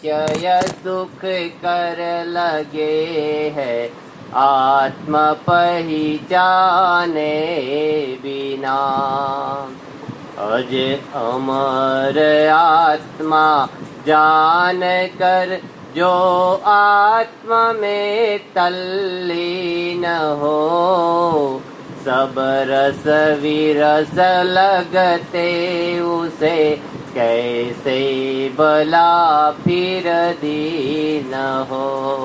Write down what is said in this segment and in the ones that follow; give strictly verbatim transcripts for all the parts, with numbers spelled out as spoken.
अतिशय सुख कर लगे है आत्म पहचाने बिना। अज अमर आत्मा जान कर जो आत्मा में तल्लीन हो, सब रस विरस लगते उसे कैसे भला फिर दीन हो।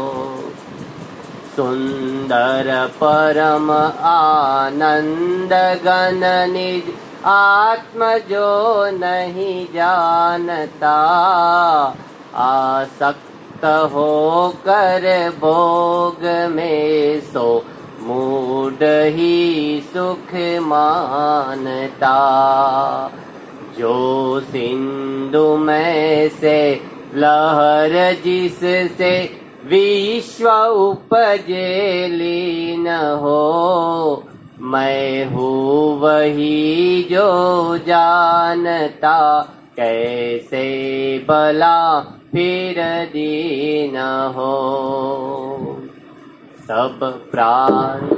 सुंदर परम आनंद घन निज आत्म जो नहीं जानता, आसक्त हो कर भोग में सो मूढ़ ही सुख मानता। जो सिंधु में से लहर जिससे विश्व उपजे लीन हो, मैं हूँ वही जो जानता कैसे भला फिर दीन हो। सब प्राण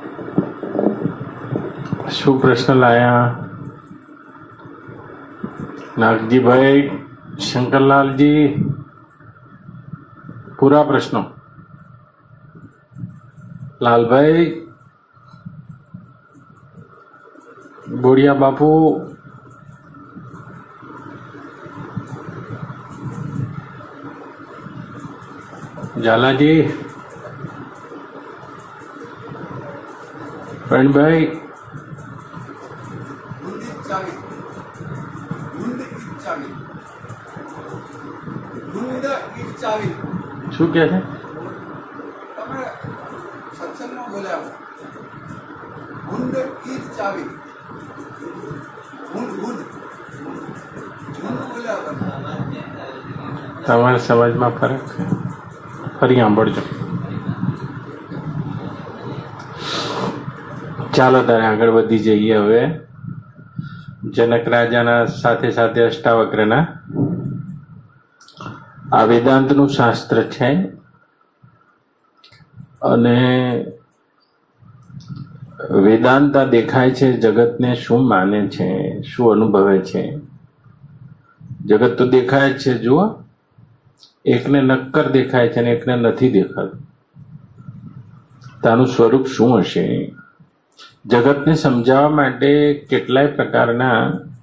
શું પ્રશ્ન લાયા નાગજીભાઈ, શંકરલાલજી? પૂરા પ્રશ્નો. લાલભાઈ, બોડિયા બાપુ, ઝાલાજી, પ્રવીણભાઈ, શું કે છે? તમારા સમાજમાં ફરક છે? ફરી સાંભળજો. ચાલો તારે આગળ વધી જઈએ. હવે જનક રાજાના સાથે સાથે અષ્ટાવક્રના આ વેદાંતનું શાસ્ત્ર છે અને વેદાંત દેખાય છે જગતને શું માને છે, શું અનુભવે છે. જગત તો દેખાય જ છે. જુઓ, એકને નક્કર દેખાય છે અને એકને નથી દેખાતું. તાનું સ્વરૂપ શું હશે? જગતને સમજાવવા માટે કેટલાય પ્રકારના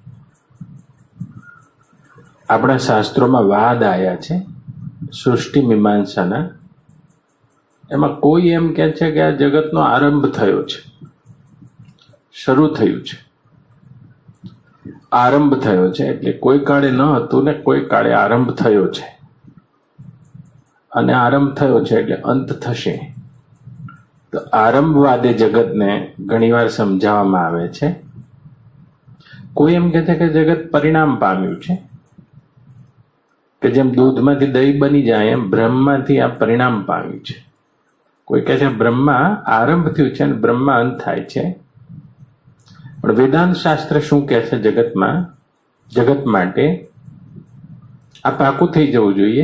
આપણા શાસ્ત્રોમાં વાદ આવ્યા છે સૃષ્ટિ મીમાંસાના. એમાં કોઈ એમ કહે છે કે આ જગતનો આરંભ થયો છે, શરૂ થયું છે. આરંભ થયો છે એટલે કોઈ કાળે ન હતું ને કોઈ કાળે આરંભ થયો છે, અને આરંભ થયો છે એટલે અંત થશે. તો આરંભવાદે જગતને ઘણીવાર સમજાવવામાં આવે છે. કોઈ એમ કહે છે કે જગત પરિણામ પામ્યું છે, કે જેમ દૂધમાંથી દહીં બની જાય એમ બ્રહ્મમાંથી આ પરિણામ પામ્યું છે. કોઈ કહે છે બ્રહ્મા આરંભ થયું છે અને બ્રહ્મા અંત થાય છે. પણ વેદાંત શાસ્ત્ર શું કહે છે જગતમાં, જગત માટે આ પાકું થઈ જવું જોઈએ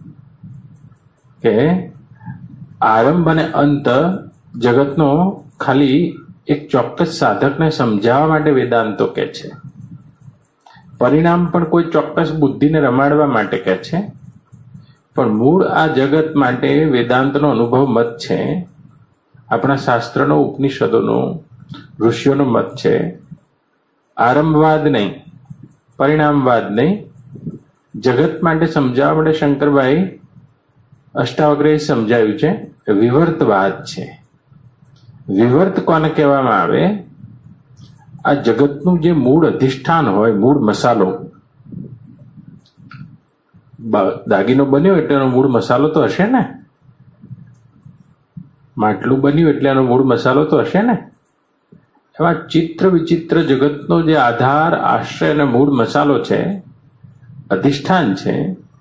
કે આરંભ અને અંત જગતનો ખાલી એક ચોક્કસ સાધકને સમજાવવા માટે વેદાંતો કહે છે. પરિણામ પણ કોઈ ચોક્કસ બુદ્ધિને રમાડવા માટે કહે છે. પણ મૂળ આ જગત માટે વેદાંતનો અનુભવ મત છે. આપણા શાસ્ત્રનો, ઉપનિષદોનો, ઋષિઓનો મત છે. આરંભવાદ નહીં, પરિણામવાદ નહીં. જગત માટે સમજાવવા માટે શંકરભાઈ અષ્ટાવક્રએ સમજાવ્યું છે વિવર્તવાદ છે. વિવર્ત કોને કહેવામાં આવે? આ જગતનું જે મૂળ અધિષ્ઠાન હોય, મૂળ મસાલો, દાગીનો બન્યો એટલે એનો મૂળ મસાલો તો હશે ને, માટલું બન્યું એટલે એનો મૂળ મસાલો તો હશે ને. એવા ચિત્ર વિચિત્ર જગતનો જે આધાર, આશ્રય અને મૂળ મસાલો છે, અધિષ્ઠાન છે,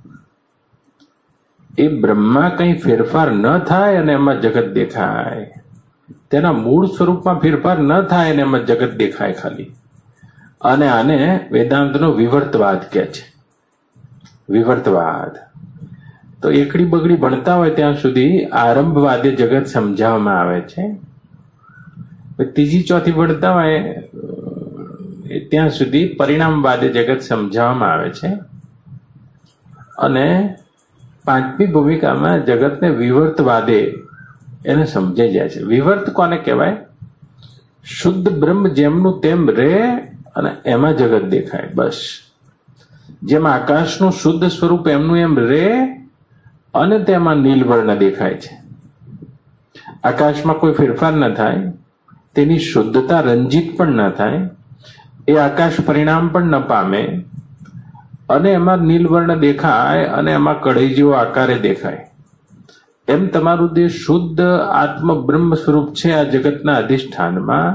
એ બ્રહ્મા કંઈ ફેરફાર ન થાય અને એમાં જગત દેખાય. તેના મૂળ સ્વરૂપમાં ફેરફાર ન થાય અને એમાં જગત દેખાય ખાલી. અને આને વેદાંતનો વિવર્તવાદ કહે છે. વિવર્તવાદ તો એકડી બગડી ભણતા હોય ત્યાં સુધી આરંભવાદી જગત સમજાવવામાં આવે છે. ત્રીજી ચોથી ભણતા હોય ત્યાં સુધી પરિણામવાદી જગત સમજાવવામાં આવે છે. અને પાંચમી ભૂમિકામાં જગતને વિવર્તવાદે એને સમજાઈ જાય છે. વિવર્ત કોને કહેવાય? શુદ્ધ બ્રહ્મ જેમનું તેમ રહે અને એમાં જગત દેખાય. બસ જેમ આકાશનું શુદ્ધ સ્વરૂપ એમનું એમ રહે અને તેમાં નીલવર્ણ દેખાય છે. આકાશમાં કોઈ ફેરફાર ન થાય, તેની શુદ્ધતા રંજિત પણ ન થાય, એ આકાશ પરિણામ પણ ન પામે અને એમાં નીલવર્ણ દેખાય અને એમાં કઢઈ જેવો આકારે દેખાય. એમ તમારું જે શુદ્ધ આત્મ બ્રહ્મ સ્વરૂપ છે આ જગતના અધિષ્ઠાનમાં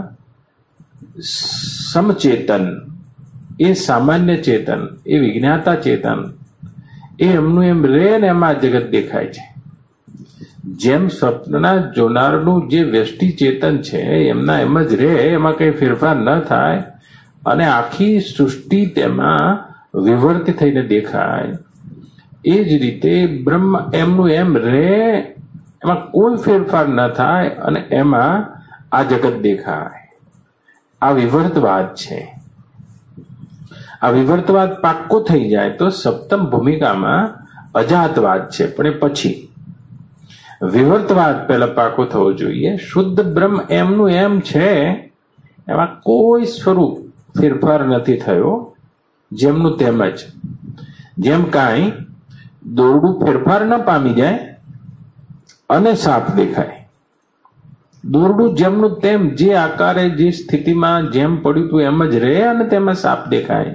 સમચેતન, એ સામાન્ય ચેતન, એ વિજ્ઞાતા ચેતન, એ એમનું એમ રહે ને એમાં જગત દેખાય છે. જેમ સ્વપ્નના જોનારનું જે વ્યષ્ટિ ચેતન છે એમના એમ જ રહે, એમાં કઈ ફેરફાર ન થાય અને આખી સૃષ્ટિ તેમાં વિવર્ત થઈને દેખાય, એ જ રીતે બ્રહ્મ એમનું એમ રહે, એમાં કોઈ ફેરફાર ન થાય અને એમાં આ જગત દેખાય. આ વિવર્તવાદ છે. આ વિવર્તવાદ પાક્કો થઈ જાય તો સપ્તમ ભૂમિકામાં અજાતવાદ છે, પણ એ પછી. વિવર્તવાદ પહેલા પાકો થવો જોઈએ. શુદ્ધ બ્રહ્મ એમનું એમ છે, એમાં કોઈ સ્વરૂપ ફેરફાર નથી થયો, જેમનું તેમ જ. જેમ કાંઈ દોરડું ફેરફાર ન પામી જાય અને સાપ દેખાય. દોરડું જેમનું તેમ જે આકારે જે સ્થિતિમાં જેમ પડ્યું હતું એમ જ રહે અને તેમાં સાપ દેખાય.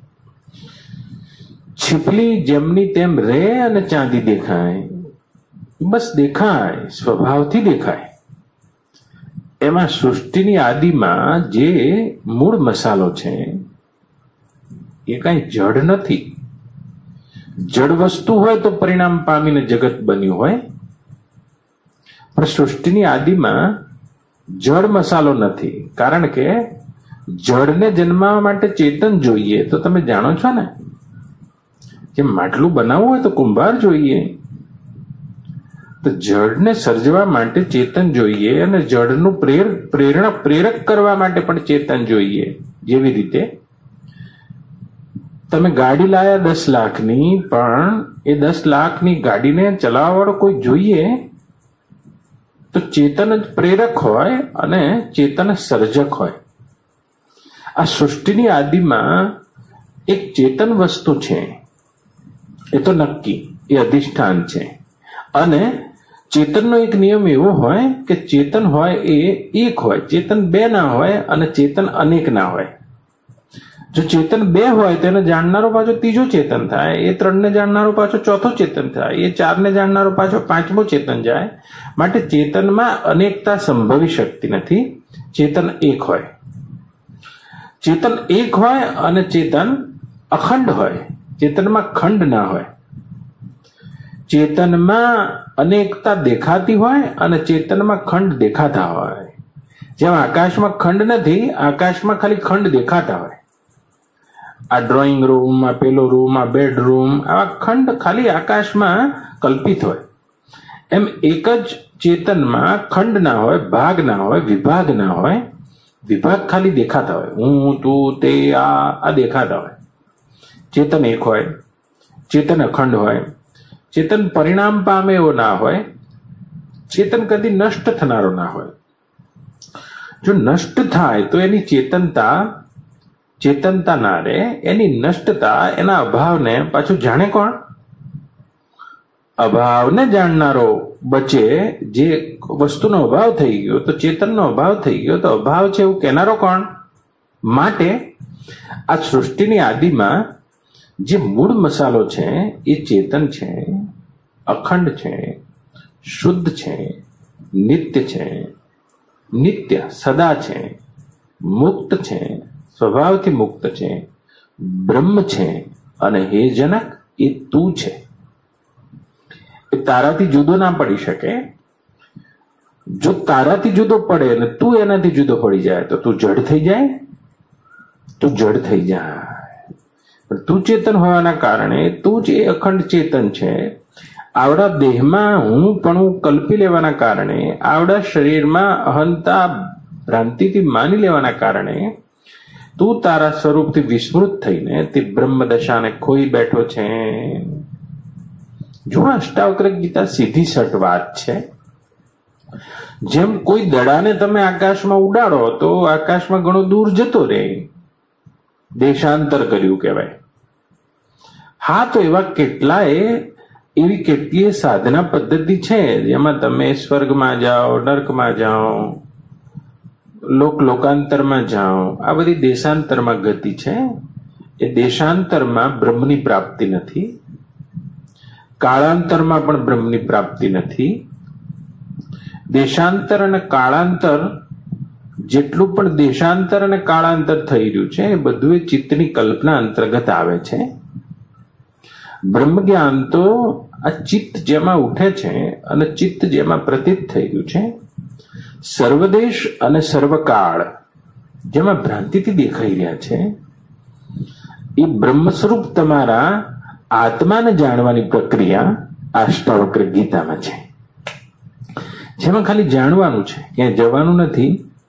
છીપલી જેમની તેમ રહે અને ચાંદી દેખાય. બસ દેખાય, સ્વભાવથી દેખાય. એમાં સૃષ્ટિની આદિમાં જે મૂળ મસાલો છે એ કઈ જડ નથી. જડ વસ્તુ હોય તો પરિણામ પામીને જગત બન્યું હોય, પણ સૃષ્ટિની આદિમાં જડ મસાલો નથી. કારણ કે જડને જન્માવા માટે ચેતન જોઈએ. તો તમે જાણો છો ને, કે માટલું બનાવવું હોય તો કુંભાર જોઈએ, તો જડને સર્જવા માટે ચેતન જોઈએ અને જડનું પ્રેર પ્રેરણા પ્રેરક કરવા માટે પણ ચેતન જોઈએ. જેવી રીતે તમે ગાડી લાયા દસ લાખની, પણ એ દસ લાખની ગાડીને ચલાવવા વાળો કોઈ જોઈએ તો ચેતન જ પ્રેરક હોય અને ચેતન સર્જક હોય. આ સૃષ્ટિની આદિમાં એક ચેતન વસ્તુ છે, એ તો નક્કી, એ અધિષ્ઠાન છે. અને ચેતનનો એક નિયમ એવો હોય કે ચેતન હોય એ એક હોય, ચેતન બે ના હોય અને ચેતન અનેક ના હોય. જો ચેતન બે હોય તો એને જાણનારો પાછો ત્રીજો ચેતન થાય, એ ત્રણને જાણનારો પાછો ચોથો ચેતન થાય, એ ચારને જાણનારો પાછો પાંચમો ચેતન જાય. માટે ચેતનમાં અનેકતા સંભવી શકતી નથી. ચેતન એક હોય. ચેતન એક હોય અને ચેતન અખંડ હોય. ચેતનમાં ખંડ ના હોય. ચેતનમાં અનેકતા દેખાતી હોય અને ચેતનમાં ખંડ દેખાતા હોય. જેમ આકાશમાં ખંડ નથી, આકાશમાં ખાલી ખંડ દેખાતા હોય. આ ડ્રોઈંગ રૂમ, આ પેલો રૂમ, આ બેડરૂમ, આવા ખંડ ખાલી આકાશમાં કલ્પિત હોય. એમ એક જ ચેતનમાં ખંડ ના હોય, ભાગ ના હોય, વિભાગ ના હોય. વિભાગ ખાલી દેખાતા હોય, હું, તું, તે, આ આ દેખાતા હોય. ચેતન એક હોય, ચેતન અખંડ હોય. ચેતન પરિણામ પામે એવો ના હોય. ચેતન કદી નષ્ટ થનારો ના હોય. જો નષ્ટ થાય તો એની ચેતનતા ચેતનતા ના રહે. એની નષ્ટતા, એના અભાવને પાછું જાણે કોણ? અભાવને જાણનારો બચે. જે વસ્તુનો અભાવ થઈ ગયો તો ચેતનનો અભાવ થઈ ગયો તો અભાવ છે એવું કહેનારો કોણ? માટે આ સૃષ્ટિની આદિમાં જે મૂળ મસાલો છે એ ચેતન છે, અખંડ છે, શુદ્ધ છે, નિત્ય છે. નિત્ય સદા છે, મુક્ત છે, સ્વભાવથી મુક્ત છે, બ્રહ્મ છે. અને હે જનક, એ તું છે. એ તારાથી જુદો ના પડી શકે. જો તારાથી જુદો પડે અને તું એનાથી જુદો પડી જાય તો તું જડ થઈ જાય. તું જડ થઈ જાય. તું ચેતન હોવાના કારણે તું જ એ અખંડ ચેતન છે. આવડા દેહમાં હું પણ હું કલ્પી લેવાના કારણે, આવડા શરીરમાં અહંતા ભ્રાંતિથી માની લેવાના કારણે તું તારા સ્વરૂપથી વિસ્મૃત થઈને તે બ્રહ્મ દશાને ખોઈ બેઠો છે. જો અષ્ટાવક્ર ગીતા સીધી સટ વાત છે. જેમ કોઈ દડાને તમે આકાશમાં ઉડાડો તો આકાશમાં ઘણો દૂર જતો રહે, દેશાંતર કર્યું કહેવાય. હા, તો એવા કેટલાય એવી કેટલીય સાધના પદ્ધતિ છે જેમાં તમે સ્વર્ગમાં જાઓ, નર્કમાં જાઓ, લોક લોકાંતરમાં જાઓ. આ બધી દેશાંતરમાં ગતિ છે. એ દેશાંતરમાં બ્રહ્મની પ્રાપ્તિ નથી, કાળાંતરમાં પણ બ્રહ્મની પ્રાપ્તિ નથી. દેશાંતર અને કાળાંતર, જેટલું પણ દેશાંતર અને કાળાંતર થઈ રહ્યું છે એ બધું એ ચિત્તની કલ્પના અંતર્ગત આવે છે. બ્રહ્મ જ્ઞાન તો આ ચિત્ત જેમાં ઉઠે છે અને ચિત્ત જેમાં પ્રતીત થઈ ગયું છે, સર્વદેશ અને સર્વકાળ જેમાં ભ્રાંતિથી દેખાઈ રહ્યા છે, એ બ્રહ્મ સ્વરૂપ તમારા આત્માને જાણવાની પ્રક્રિયા અષ્ટાવક્ર ગીતામાં છે. જેમાં ખાલી જાણવાનું છે, ક્યાંય જવાનું નથી,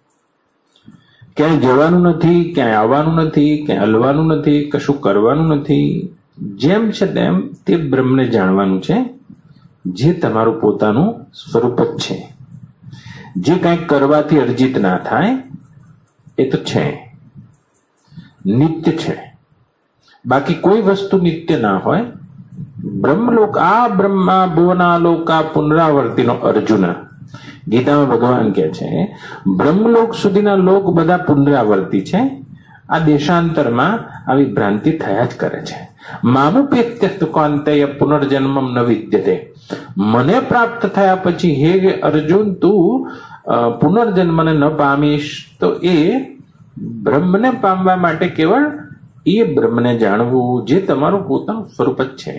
ક્યાંય જવાનું નથી, ક્યાંય આવવાનું નથી, ક્યાંય હલવાનું નથી, કશું કરવાનું નથી. જેમ છે તેમ તે બ્રહ્મને જાણવાનું છે, જે તમારું પોતાનું સ્વરૂપ જ છે. જે કંઈક કરવાથી અર્જિત ના થાય એ તો છે, નિત્ય છે. બાકી કોઈ વસ્તુ નિત્ય ના હોય. બ્રહ્મલોક, આ બ્રહ્મા ભુવના લોકા પુનરાવર્તિનો અર્જુન ગીતામાં ભગવાન કહે છે, બ્રહ્મલોક સુધીના લોક બધા પુનરાવર્તી છે. આ દેશાંતરમાં આવી ભ્રાંતિ થયા જ કરે છે. મામુપેત્ય તુકાંતય પુનર્જન્મમ ન વિદ્યતે. મને પ્રાપ્ત થયા પછી હે અર્જુન તું પુનર્જન્મને ન પામીશ. તો એ બ્રહ્મને પામવા માટે કેવળ એ બ્રહ્મને જાણવું જે તમારું પોતાનું સ્વરૂપ જ છે.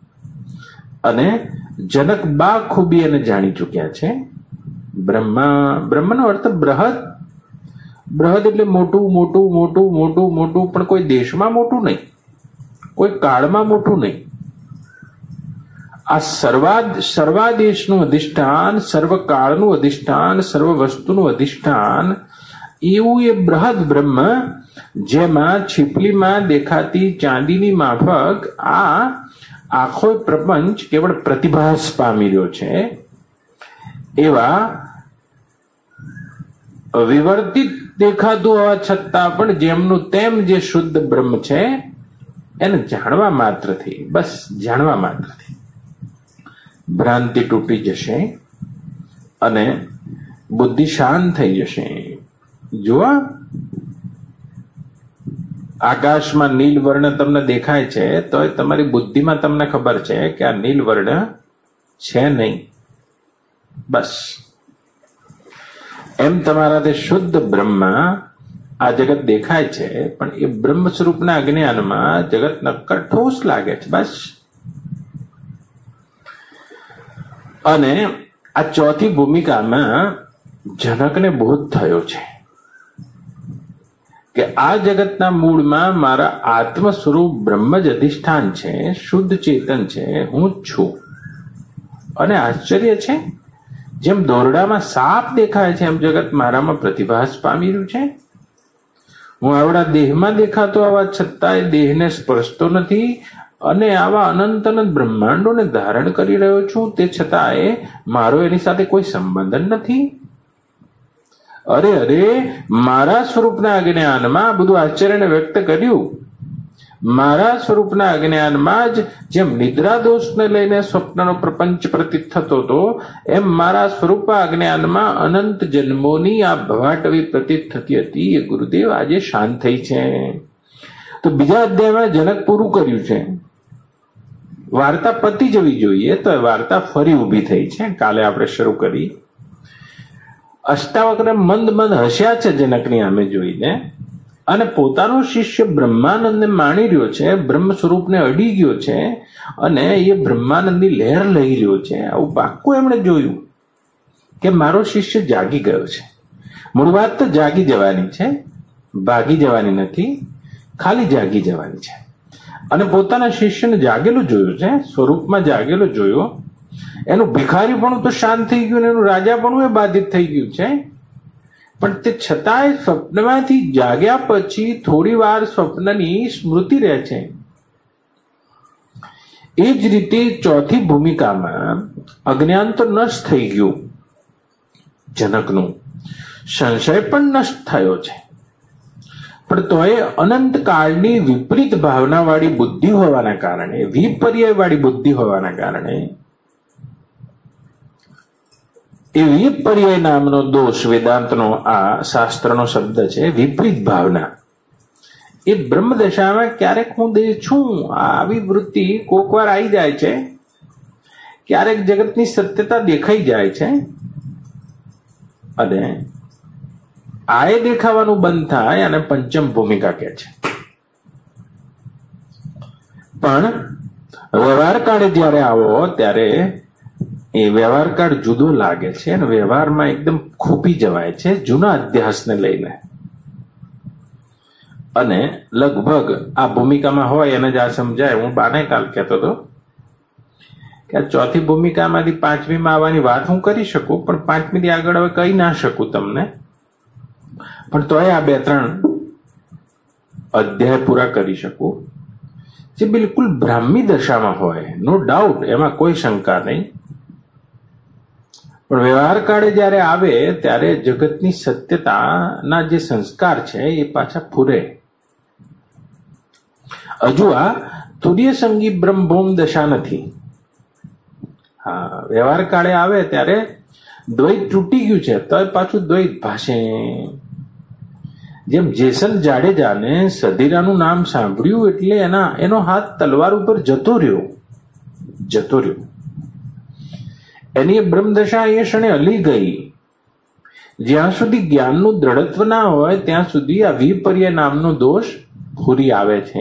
અને જનક બા ખૂબી એને જાણી ચૂક્યા છે. બ્રહ્મા, બ્રહ્મનો અર્થ બૃહદ. બૃહદ એટલે મોટું મોટું મોટું મોટું મોટું, પણ કોઈ દેશમાં મોટું નહીં, કોઈ કાળમાં મોટું નહીં. આ સર્વા સર્વાદેશનું અધિષ્ઠાન, સર્વકાળનું અધિષ્ઠાન, સર્વ વસ્તુનું અધિષ્ઠાન, એવું એ બૃહદ બ્રહ્મ, જેમાં છીપલીમાં દેખાતી ચાંદીની માફક આ આખો પ્રપંચ કેવળ પ્રતિભાસ પામી રહ્યો છે. એવા વિવર્તિત દેખાતું હોવા છતાં પણ જેમનું તેમ જે શુદ્ધ બ્રહ્મ છે એને જાણવા માત્રથી, બસ જાણવા માત્રથી ભ્રાંતિ તૂટી જશે અને બુદ્ધિ શાંત થઈ જશે. જોવા, આકાશમાં નીલ વર્ણ તમને દેખાય છે તો તમારી બુદ્ધિમાં તમને ખબર છે કે આ નીલ વર્ણ છે નહીં. બસ એમ તમારા તે શુદ્ધ બ્રહ્મ આ જગત દેખાય છે, પણ એ બ્રહ્મ સ્વરૂપના અજ્ઞાનમાં જગત નક્કર ઠોસ લાગે છે. બસ. અને આ ચોથી ભૂમિકામાં જનકને બોધ થયો છે કે આ જગતના મૂળમાં મારા આત્મ સ્વરૂપ બ્રહ્મ જ અધિષ્ઠાન છે, શુદ્ધ ચેતન છે, હું જ છું. અને આશ્ચર્ય છે, જેમ દોરડામાં સાપ દેખાય છે એમ જગત મારામાં પ્રતિભાસ પામી રહ્યું છે. હું આવડા દેહમાં દેખાતો આવા છતાંય દેહને સ્પર્શતો નથી અને આવા અનંત અનંત બ્રહ્માંડોને ધારણ કરી રહ્યો છું, તે છતાંય મારો એની સાથે કોઈ સંબંધ નથી. અરે અરે, મારા સ્વરૂપના અજ્ઞાનમાં બધું આશ્ચર્યને વ્યક્ત કર્યું. મારા સ્વરૂપના અજ્ઞાનમાં જ જેમ નિદ્રા દોષને લઈને સ્વપ્નનો પ્રપંચ પ્રતીત થતો હતો, એમ મારા સ્વરૂપ અજ્ઞાનમાં અનંત જન્મોની આ ભવાટવી પ્રતીત થતી હતી. એ ગુરુદેવ આજે શાંત થઈ છે. તો બીજા અધ્યાયમાં જનક પૂરું કર્યું છે. વાર્તા પતી જવી જોઈએ તો એ વાર્તા ફરી ઊભી થઈ છે. કાલે આપણે શરૂ કરી. અષ્ટાવક્ર મંદ મંદ હસ્યા છે જનકની સામે જોઈને, અને પોતાનો શિષ્ય બ્રહ્માનંદને માણી રહ્યો છે, બ્રહ્મ સ્વરૂપને અડી ગયો છે અને એ બ્રહ્માનંદની લહેર લઈ રહ્યો છે. આવું પાક્કું એમણે જોયું કે મારો શિષ્ય જાગી ગયો છે. મૂળ વાત તો જાગી જવાની છે, ભાગી જવાની નથી, ખાલી જાગી જવાની છે. અને પોતાના શિષ્યને જાગેલું જોયું છે, સ્વરૂપમાં જાગેલો જોયો. એનું ભિખારીપણું તો શાંત થઈ ગયું ને એનું રાજાપણું એ બાધિત થઈ ગયું છે. પણ તે છતાંય સ્વપ્નમાંથી જાગ્યા પછી થોડી વાર સ્વપ્નની સ્મૃતિ રહે છે. એ જ રીતે ચોથી ભૂમિકામાં અજ્ઞાન તો નષ્ટ થઈ ગયું, જનકનું સંશય પણ નષ્ટ થયો છે, પણ તોય અનંત કાળની વિપરીત ભાવનાવાળી બુદ્ધિ હોવાના કારણે, વિપર્યયવાળી બુદ્ધિ હોવાના કારણે એ વિપર્યય નામનો દોષ, વેદાંતનો આ શાસ્ત્રનો શબ્દ છે, વિપરીત ભાવના, એ બ્રહ્મદશામાં ક્યારેક હું દે છું આવી વૃત્તિ કોક વાર આવી જાય છે, ક્યારેક જગતની સત્યતા દેખાઈ જાય છે, અને આ એ દેખાવાનું બંધ થાય અને પંચમ ભૂમિકા કે છે. પણ વ્યવહાર કાળે જયારે આવો ત્યારે એ વ્યવહાર કાળ જુદો લાગે છે અને વ્યવહારમાં એકદમ ખૂપી જવાય છે જૂના અધ્યાસને લઈને. અને લગભગ આ ભૂમિકામાં હોય એને જ આ સમજાય. હું બાને કાલ કહેતો હતો કે આ ચોથી ભૂમિકામાંથી પાંચમીમાં આવવાની વાત હું કરી શકું, પણ પાંચમીથી આગળ હવે કહી ના શકું તમને. પણ તોય આ બે ત્રણ અધ્યાય પૂરા કરી શકું જે બિલકુલ બ્રાહ્મી દશામાં હોય, નો ડાઉટ, એમાં કોઈ શંકા નહીં. પણ વ્યવહાર કાળે જયારે આવે ત્યારે જગતની સત્યતાના જે સંસ્કાર છે એ પાછા ફૂરે. હજુ આ તુર્યસંગી બ્રહ્મભૌમ દશા નથી. હા, વ્યવહાર કાળે આવે ત્યારે દ્વૈત તૂટી ગયું છે તો પાછું દ્વૈત ભાષે. જેમ જેસલ જાડેજાને સધીરાનું નામ સાંભળ્યું એટલે એના એનો હાથ તલવાર ઉપર જતો રહ્યો જતો રહ્યો એની બ્રહ્મદશા એ ક્ષણે હલી ગઈ. જ્યાં સુધી જ્ઞાનનું દ્રઢત્વ ના હોય ત્યાં સુધી આ વિપર્ય નામનો દોષ ફૂરી આવે છે.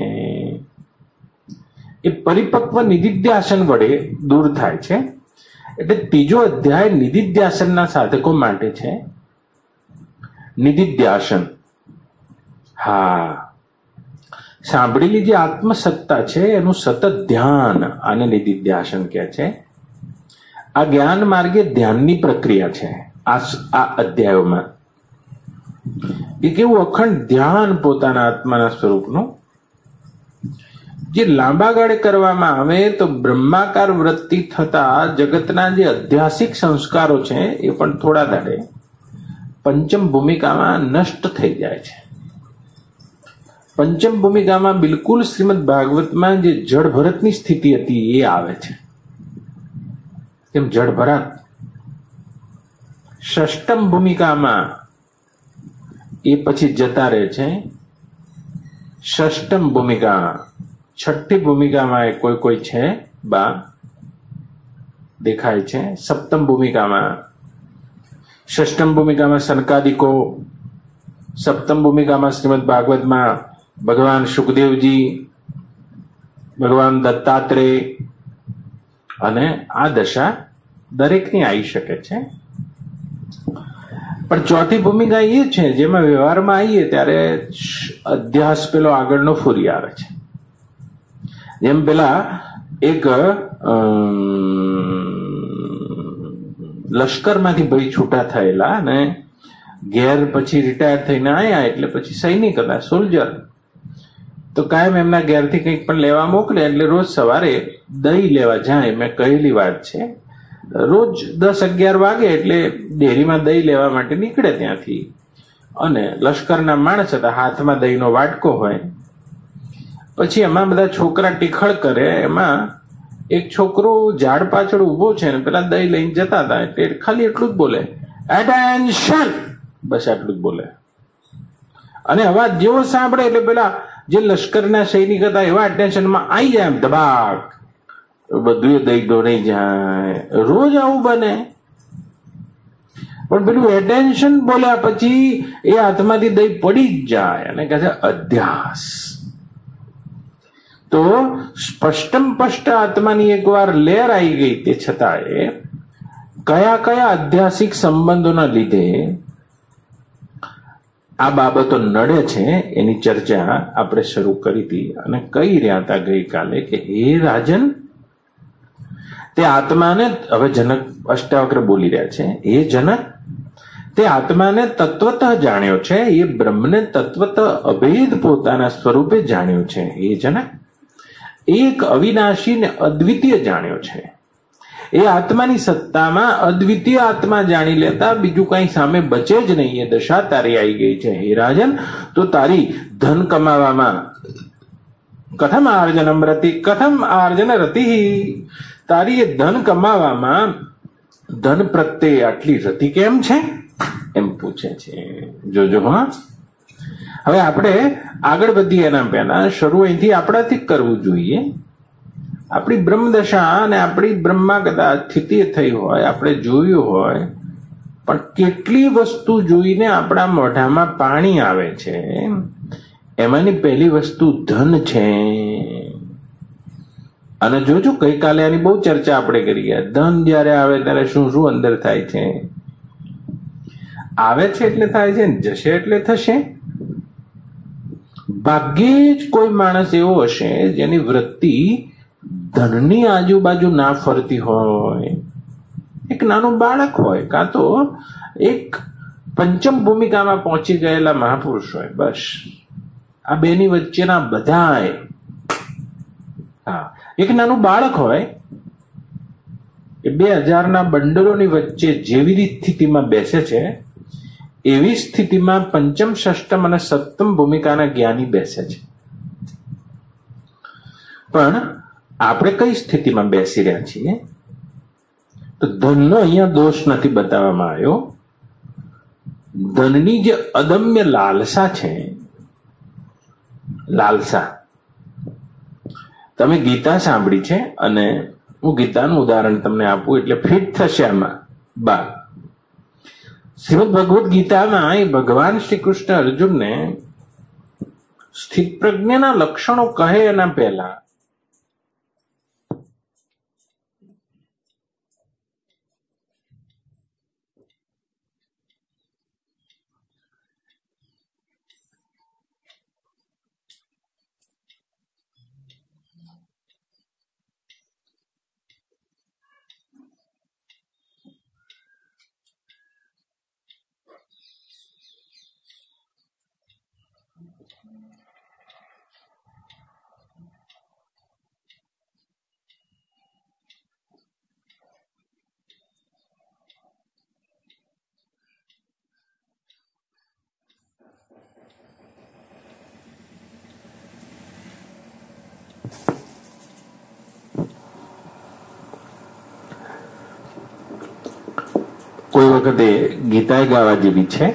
એ પરિપક્વ નિધિધ્યાસન વડે દૂર થાય છે. એટલે ત્રીજો અધ્યાય નિધિધ્યાસનના સાધકો માટે છે. નિધિધ્યાસન, હા, સાંભળેલી જે આત્મસત્તા છે એનું સતત ધ્યાન, આને નિધિધ્યાસન કહે છે. આ જ્ઞાન માર્ગે ધ્યાનની પ્રક્રિયા છે. આ આ અધ્યાયોમાં એ કેવું અખંડ ધ્યાન પોતાના આત્માના સ્વરૂપનું જે લાંબા ગાળે કરવામાં આવે તો બ્રહ્માકાર વૃત્તિ થતા જગતના જે અધ્યાસિક સંસ્કારો છે એ પણ થોડા દાડે પંચમ ભૂમિકામાં નષ્ટ થઈ જાય છે. પંચમ ભૂમિકામાં બિલકુલ શ્રીમદ ભાગવતમાં જે જળ ભરતની સ્થિતિ હતી એ આવે છે. કેમ જળ ભરત. ષષ્ટમ ભૂમિકામાં એ પછી જતા રહે છે. ષષ્ટમ ભૂમિકા, છઠ્ઠી ભૂમિકામાં એ કોઈ કોઈ છે બા દેખાય છે. સપ્તમ ભૂમિકામાં, ષષ્ટમ ભૂમિકામાં સનકાદિકો, સપ્તમ ભૂમિકામાં શ્રીમદ ભાગવતમાં ભગવાન સુખદેવજી, ભગવાન દત્તાત્રેય, અને આ દશા દરેકની આવી શકે છે. પણ ચોથી ભૂમિકા એ છે જેમાં વ્યવહારમાં આવીએ ત્યારે અધ્યાસ પેલો આગળનો ફૂરી આવે છે. જેમ પેલા એક લશ્કરમાંથી ભાઈ છૂટા થયેલા અને ઘેર પછી રિટાયર થઈને આવ્યા એટલે પછી સૈનિક હતા, સોલ્જર. તો કાયમ એમના ઘેરથી કંઈક પણ લેવા મોકલે એટલે રોજ સવારે દહીં લેવા જાય. મેં કહેલી વાત છે. રોજ દસ અગિયાર વાગે એટલે ડેરીમાં દહીં લેવા માટે નીકળે ત્યાંથી. અને લશ્કરના માણસ હતા, હાથમાં દહીંનો વાટકો હોય. પછી એમાં બધા છોકરા ટીખળ કરે. એમાં એક છોકરો ઝાડ પાછળ ઉભો છે ને પેલા દહીં લઈને જતા હતા એટલે ખાલી એટલું જ બોલે, એટેન્શન, બસ આટલું જ બોલે. અને અવાજ જેવો સાંભળે એટલે પેલા જે લશ્કરના સૈનિક હતા એવા એટેન્શનમાં આવી જાય, એમ ધબાક બધું દહીં દોરાઈ જાય. રોજ આવું બને. પણ પેલું એટેન્શન બોલ્યા પછી એ હાથમાંથી દહીં પડી જ જાય અને કહે છે અધ્યાસ. તો સ્પષ્ટમ સ્પષ્ટ આત્માની એકવાર લેર આવી ગઈ તે છતાંય કયા કયા અધ્યાસિક સંબંધોના લીધે આ બાબતો નડે છે એની ચર્ચા આપણે શરૂ કરી હતી અને કહી રહ્યા હતા ગઈકાલે કે હે રાજન, તે આત્માને, હવે જનક અષ્ટાવક્ર બોલી રહ્યા છે, એ જનક તે આત્માને તત્વતઃ જાણ્યો છે, એ બ્રહ્મને તત્વતઃ અભેદ પોતાના સ્વરૂપે જાણ્યું છે. એ જનક એક અવિનાશી ને અદ્વિતીય જાણ્યો છે. એ આત્માની સત્તામાં અદ્વિતીય આત્મા જાણી લેતા બીજું કઈ સામે બચે જ નહીં. એ દશા તારી આવી ગઈ છે. હે રાજન, તો તારી ધન કમાવામાં કથમ આર્જનમ રતિ કથમ આર્જન રતિ, તારી એ ધન કમાવામાં ધન પ્રત્યે આટલી રતિ કેમ છે એમ પૂછે છે. જોજો હા, હવે આપણે આગળ વધીએ એના પહેલા શરૂ અહીંથી આપણાથી કરવું જોઈએ. આપણી બ્રહ્મદશા અને આપણી બ્રહ્મા કદાચ સ્થિતિ થઈ હોય, આપણે જોયું હોય, પણ કેટલી વસ્તુ જોઈને આપણા મોઢામાં પાણી આવે છે. એમાંની પહેલી વસ્તુ ધન છે. અને જોજો ગઈકાલે આની બહુ ચર્ચા આપણે કરી ગયા. ધન જયારે આવે ત્યારે શું શું અંદર થાય છે. આવે છે એટલે થાય છે, જશે એટલે થશે. ભાગ્યે જ કોઈ માણસ એવો હશે જેની વૃત્તિ ધનની આજુબાજુ ના ફરતી હોય. એક નાનું બાળક હોય, કાં તો એક પંચમ ભૂમિકામાં પહોંચી ગયેલા મહાપુરુષ હોય. બસ આ બેની વચ્ચેના બધાય, હા, એક નાનું બાળક હોય એ બે હજારના બંડલોની વચ્ચે જેવી સ્થિતિમાં બેસે છે એવી સ્થિતિમાં પંચમ, ષષ્ટમ અને સપ્તમ ભૂમિકાના જ્ઞાની બેસે છે. પણ આપણે કઈ સ્થિતિમાં બેસી રહ્યા છીએ? તો ધનનો અહીંયા દોષ નથી બતાવવામાં આવ્યો. ધનની જે અદમ્ય લાલસા છે, લાલસા, તમે ગીતા સાંભળી છે અને હું ગીતાનું ઉદાહરણ તમને આપું એટલે ફિટ થશે આમાં. બા શ્રીમદ ભગવદ્ ગીતામાં એ ભગવાન શ્રી કૃષ્ણ અર્જુનને સ્થિત પ્રજ્ઞાના લક્ષણો કહે એના પહેલા કોઈ વખતે ગીતાએ ગાવા જેવી છે.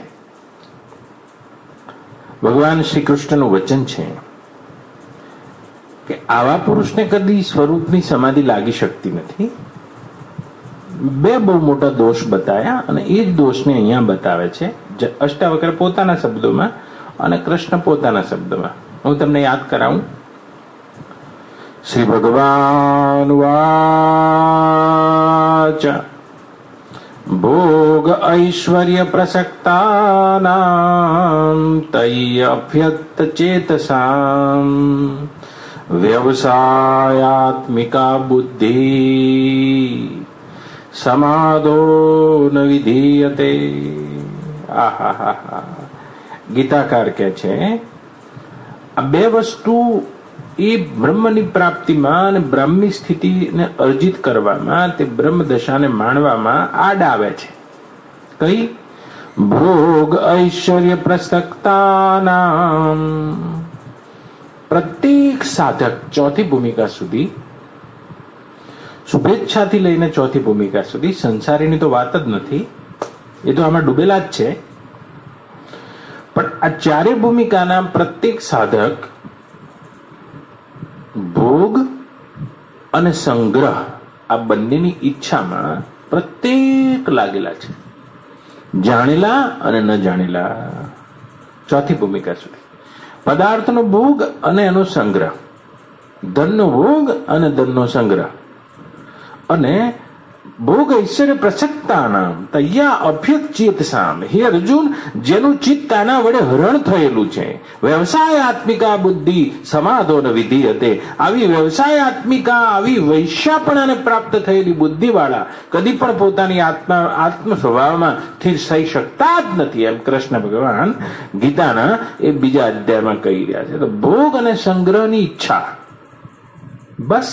ભગવાન શ્રી કૃષ્ણનું વચન છે કે આવા પુરુષને કદી સ્વરૂપની સમાધિ લાગી શકતી નથી. બે બહુ મોટા દોષ બતાવ્યા અને એ જ દોષને અહીંયા બતાવે છે અષ્ટાવક્ર પોતાના શબ્દોમાં અને કૃષ્ણ પોતાના શબ્દોમાં. હું તમને યાદ કરાવું. શ્રી ભગવાન વાચ ભોગ ઐશ્વર્ય પ્રસક્તાનામ તૈયફ્યત ચેતસામ વ્યવસાયાત્મિકા બુદ્ધિ સમાદો ન વિધીયતે. આહાહા, ગીતાકાર કે છે આ બે વસ્તુ એ બ્રહ્મની પ્રાપ્તિમાં અને બ્રહ્મની સ્થિતિને અર્જિત કરવામાં, તે બ્રહ્મ દશાને માણવામાં આડ આવે છે. કઈ? ભોગ ઐશ્વર્ય પ્રસક્તાનામ. પ્રત્યેક સાધક ચોથી ભૂમિકા સુધી, શુભેચ્છાથી લઈને ચોથી ભૂમિકા સુધી, સંસારીની તો વાત જ નથી, એ તો આમાં ડૂબેલા જ છે. પણ આ ચારે ભૂમિકાના પ્રત્યેક સાધક ભોગ અને સંગ્રહ આ બંનેની ઈચ્છામાં પ્રત્યેક લાગેલા છે, જાણેલા અને ન જાણેલા. ચોથી ભૂમિકા સુધી પદાર્થનો ભોગ અને એનો સંગ્રહ, ધનનો ભોગ અને ધનનો સંગ્રહ, અને ભોગ ઐશ્વર્ય પ્રસક્તાનામ તૈયા અભ્યક ચેતસામ. હે અર્જુન, જેનું ચિત્ત આના વડે હરણ થયેલું છે, વ્યવસાયાત્મિકા બુદ્ધિ સમાધો ન વિધિ હતે. આવી વ્યવસાયાત્મિકા, આવી વૈશ્યાપણાને પ્રાપ્ત થયેલી બુદ્ધિ વાળા કદી પણ પોતાની આત્મા આત્મ સ્વભાવમાં સ્થિર થઈ શકતા જ નથી, એમ કૃષ્ણ ભગવાન ગીતાના એ બીજા અધ્યાયમાં કહી રહ્યા છે. તો ભોગ અને સંગ્રહની ઈચ્છા, બસ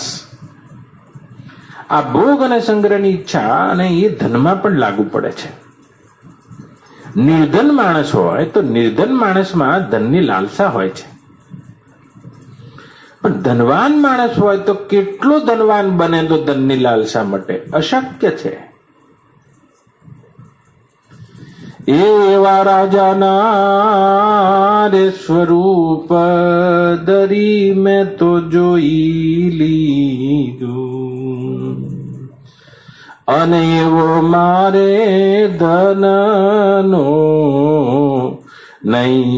આ ભોગ અને સંગ્રહની ઈચ્છા, અને એ ધનમાં પણ લાગુ પડે છે. નિર્ધન માણસ હોય તો નિર્ધન માણસમાં ધનની લાલસા હોય છે, પણ ધનવાન માણસ હોય તો કેટલો ધનવાન બને તો ધનની લાલસા મટે? અશક્ય છે. એવા રાજાના રે સ્વરૂપ દરી મેં તો જોઈ લીધું, અને એવો મારે ધનનો નહીં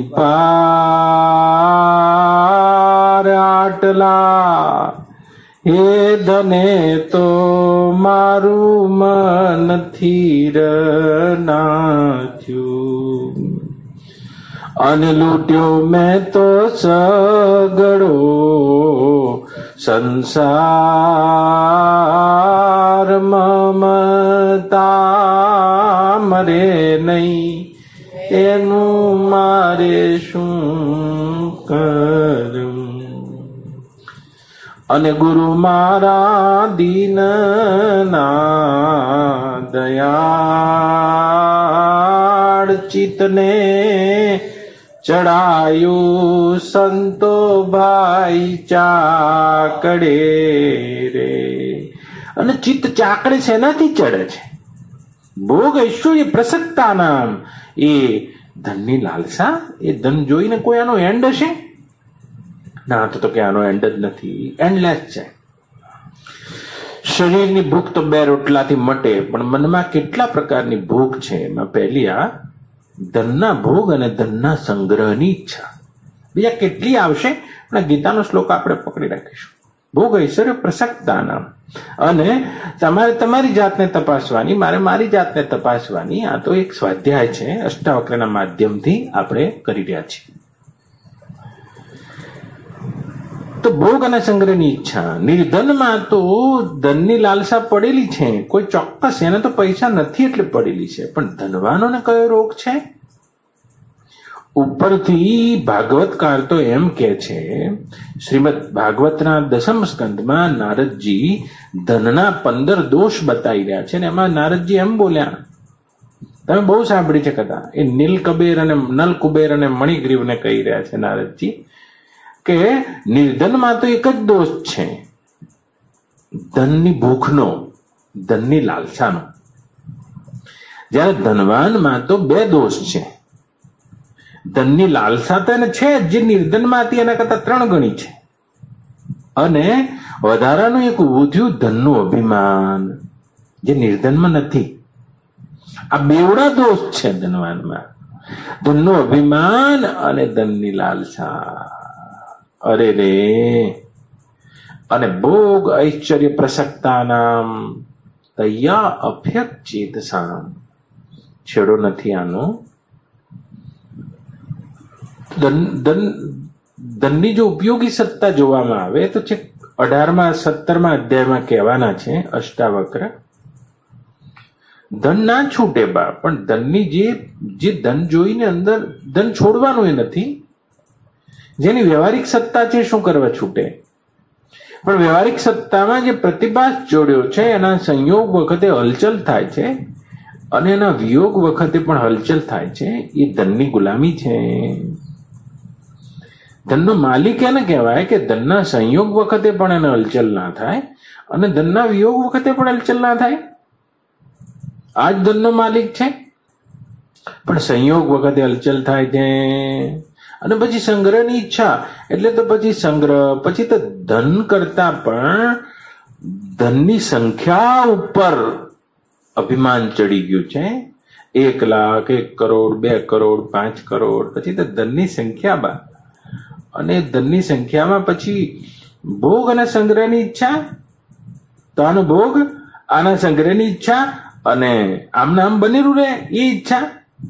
પાર આટલા. હે ધને તો મારું મન થીર નાખ્યું, અને લૂટ્યો મેં તો સગડો સંસાર. મમતા મરે નહીં એનું મારે શું કરું? અને ગુરુ મારા દીનના દયાળ ચિતને ચડાયું સંતો ભાઈ ચાકડે રે. અને ચિત્ત ચાકડે છે, એનાથી ચડે છે. ભોગ ઐશ્વર્ય પ્રસક્તા નામ, એ ધનની લાલસા. એ ધન જોઈને કોઈ આનો એન્ડ હશે? ના, તો કે આનો એન્ડ જ નથી, એન્ડલેસ છે. શરીરની ભૂખ તો બે રોટલાથી મટે, પણ મનમાં કેટલા પ્રકારની ભૂખ છે. એમાં પહેલી આ ધનના ભોગ અને ધનના સંગ્રહની ઈચ્છા. બીજા કેટલી આવશે, પણ ગીતાનો શ્લોક આપણે પકડી રાખીશું. ભોગ ઐશ્વર્ય પ્રસક્તા નામ. અને તમારે તમારી જાતને તપાસવાની, મારે મારી જાતને તપાસવાની. આ તો એક સ્વાધ્યાય છે, અષ્ટાવક્રના માધ્યમથી આપણે કરી રહ્યા છીએ. તો ભોગ અને સંગ્રહની ઈચ્છા. નિર્ધનમાં તો ધનની લાલસા પડેલી છે, કોઈ ચોક્કસ, એને તો પૈસા નથી એટલે પડેલી છે. પણ ધનવાનોને કયો રોગ છે? ઉપરથી ભાગવતકાર તો એમ કે છે, શ્રીમદ ભાગવતના દસમ સ્કંદમાં નારદજી ધનના પંદર દોષ બતાવી રહ્યા છે. ને એમાં નારદજી એમ બોલ્યા, તમે બહુ સાંભળી છે કથા, એ નીલ કબેર અને નલ કુબેર અને મણિગ્રીવને કહી રહ્યા છે નારદજી કે નિર્ધનમાં તો એક જ દોષ છે, ધનની ભૂખનો, ધનની લાલસાનો. જ્યારે ધનવાનમાં તો બે દોષ છે. ધનની લાલસા તો એને છે, જે નિર્ધનમાં હતી એના કરતા ત્રણ ગણી છે. અને વધારાનું એક ઉભું થયું ધનનું અભિમાન, જે નિર્ધનમાં નથી. આ બેવડા દોષ છે ધનવાનમાં, ધનનું અભિમાન અને ધનની લાલસા. અરે રે. અને ભોગ ઐશ્વર્ય પ્રસક્તા નામ તૈયા અભ્યક ચેતસામ. છેડો નથી આનો. ધનની જો ઉપયોગી સત્તા જોવામાં આવે તો છે અઢારમાં સત્તરમાં અધ્યાયમાં કહેવાના છે અષ્ટાવક્ર. ધન ના છૂટે બા, પણ ધનની જે જે ધન જોઈને અંદર ધન છોડવાનું એ નથી. જેની વ્યવહારિક સત્તા છે શું કરવા છૂટે? પણ વ્યવહારિક સત્તામાં જે પ્રતિભાસ જોડ્યો છે એના સંયોગ વખતે હલચલ થાય છે, અને એના વિયોગ વખતે પણ હલચલ થાય છે. એ ધનની ગુલામી છે. ધનનો માલિક એને કહેવાય કે ધનના સંયોગ વખતે પણ એને હલચલ ના થાય, અને ધનના વિયોગ વખતે પણ હલચલ ના થાય. આ જ ધનનો માલિક છે, પણ સંયોગ વખતે હલચલ થાય છે. અને પછી સંગ્રહની ઈચ્છા, એટલે તો પછી સંગ્રહ, પછી તો ધન કરતા પણ ધનની સંખ્યા ઉપર અભિમાન ચડી ગયું છે. એક લાખ, એક કરોડ, બે કરોડ, પાંચ કરોડ, પછી તો ધનની સંખ્યા બા. અને ધનની સંખ્યામાં પછી ભોગ અને સંગ્રહની ઈચ્છા. તો આનો ભોગ આના સંગ્રહની ઈચ્છા અને આમને આમ બનેલું રહે એ ઈચ્છા,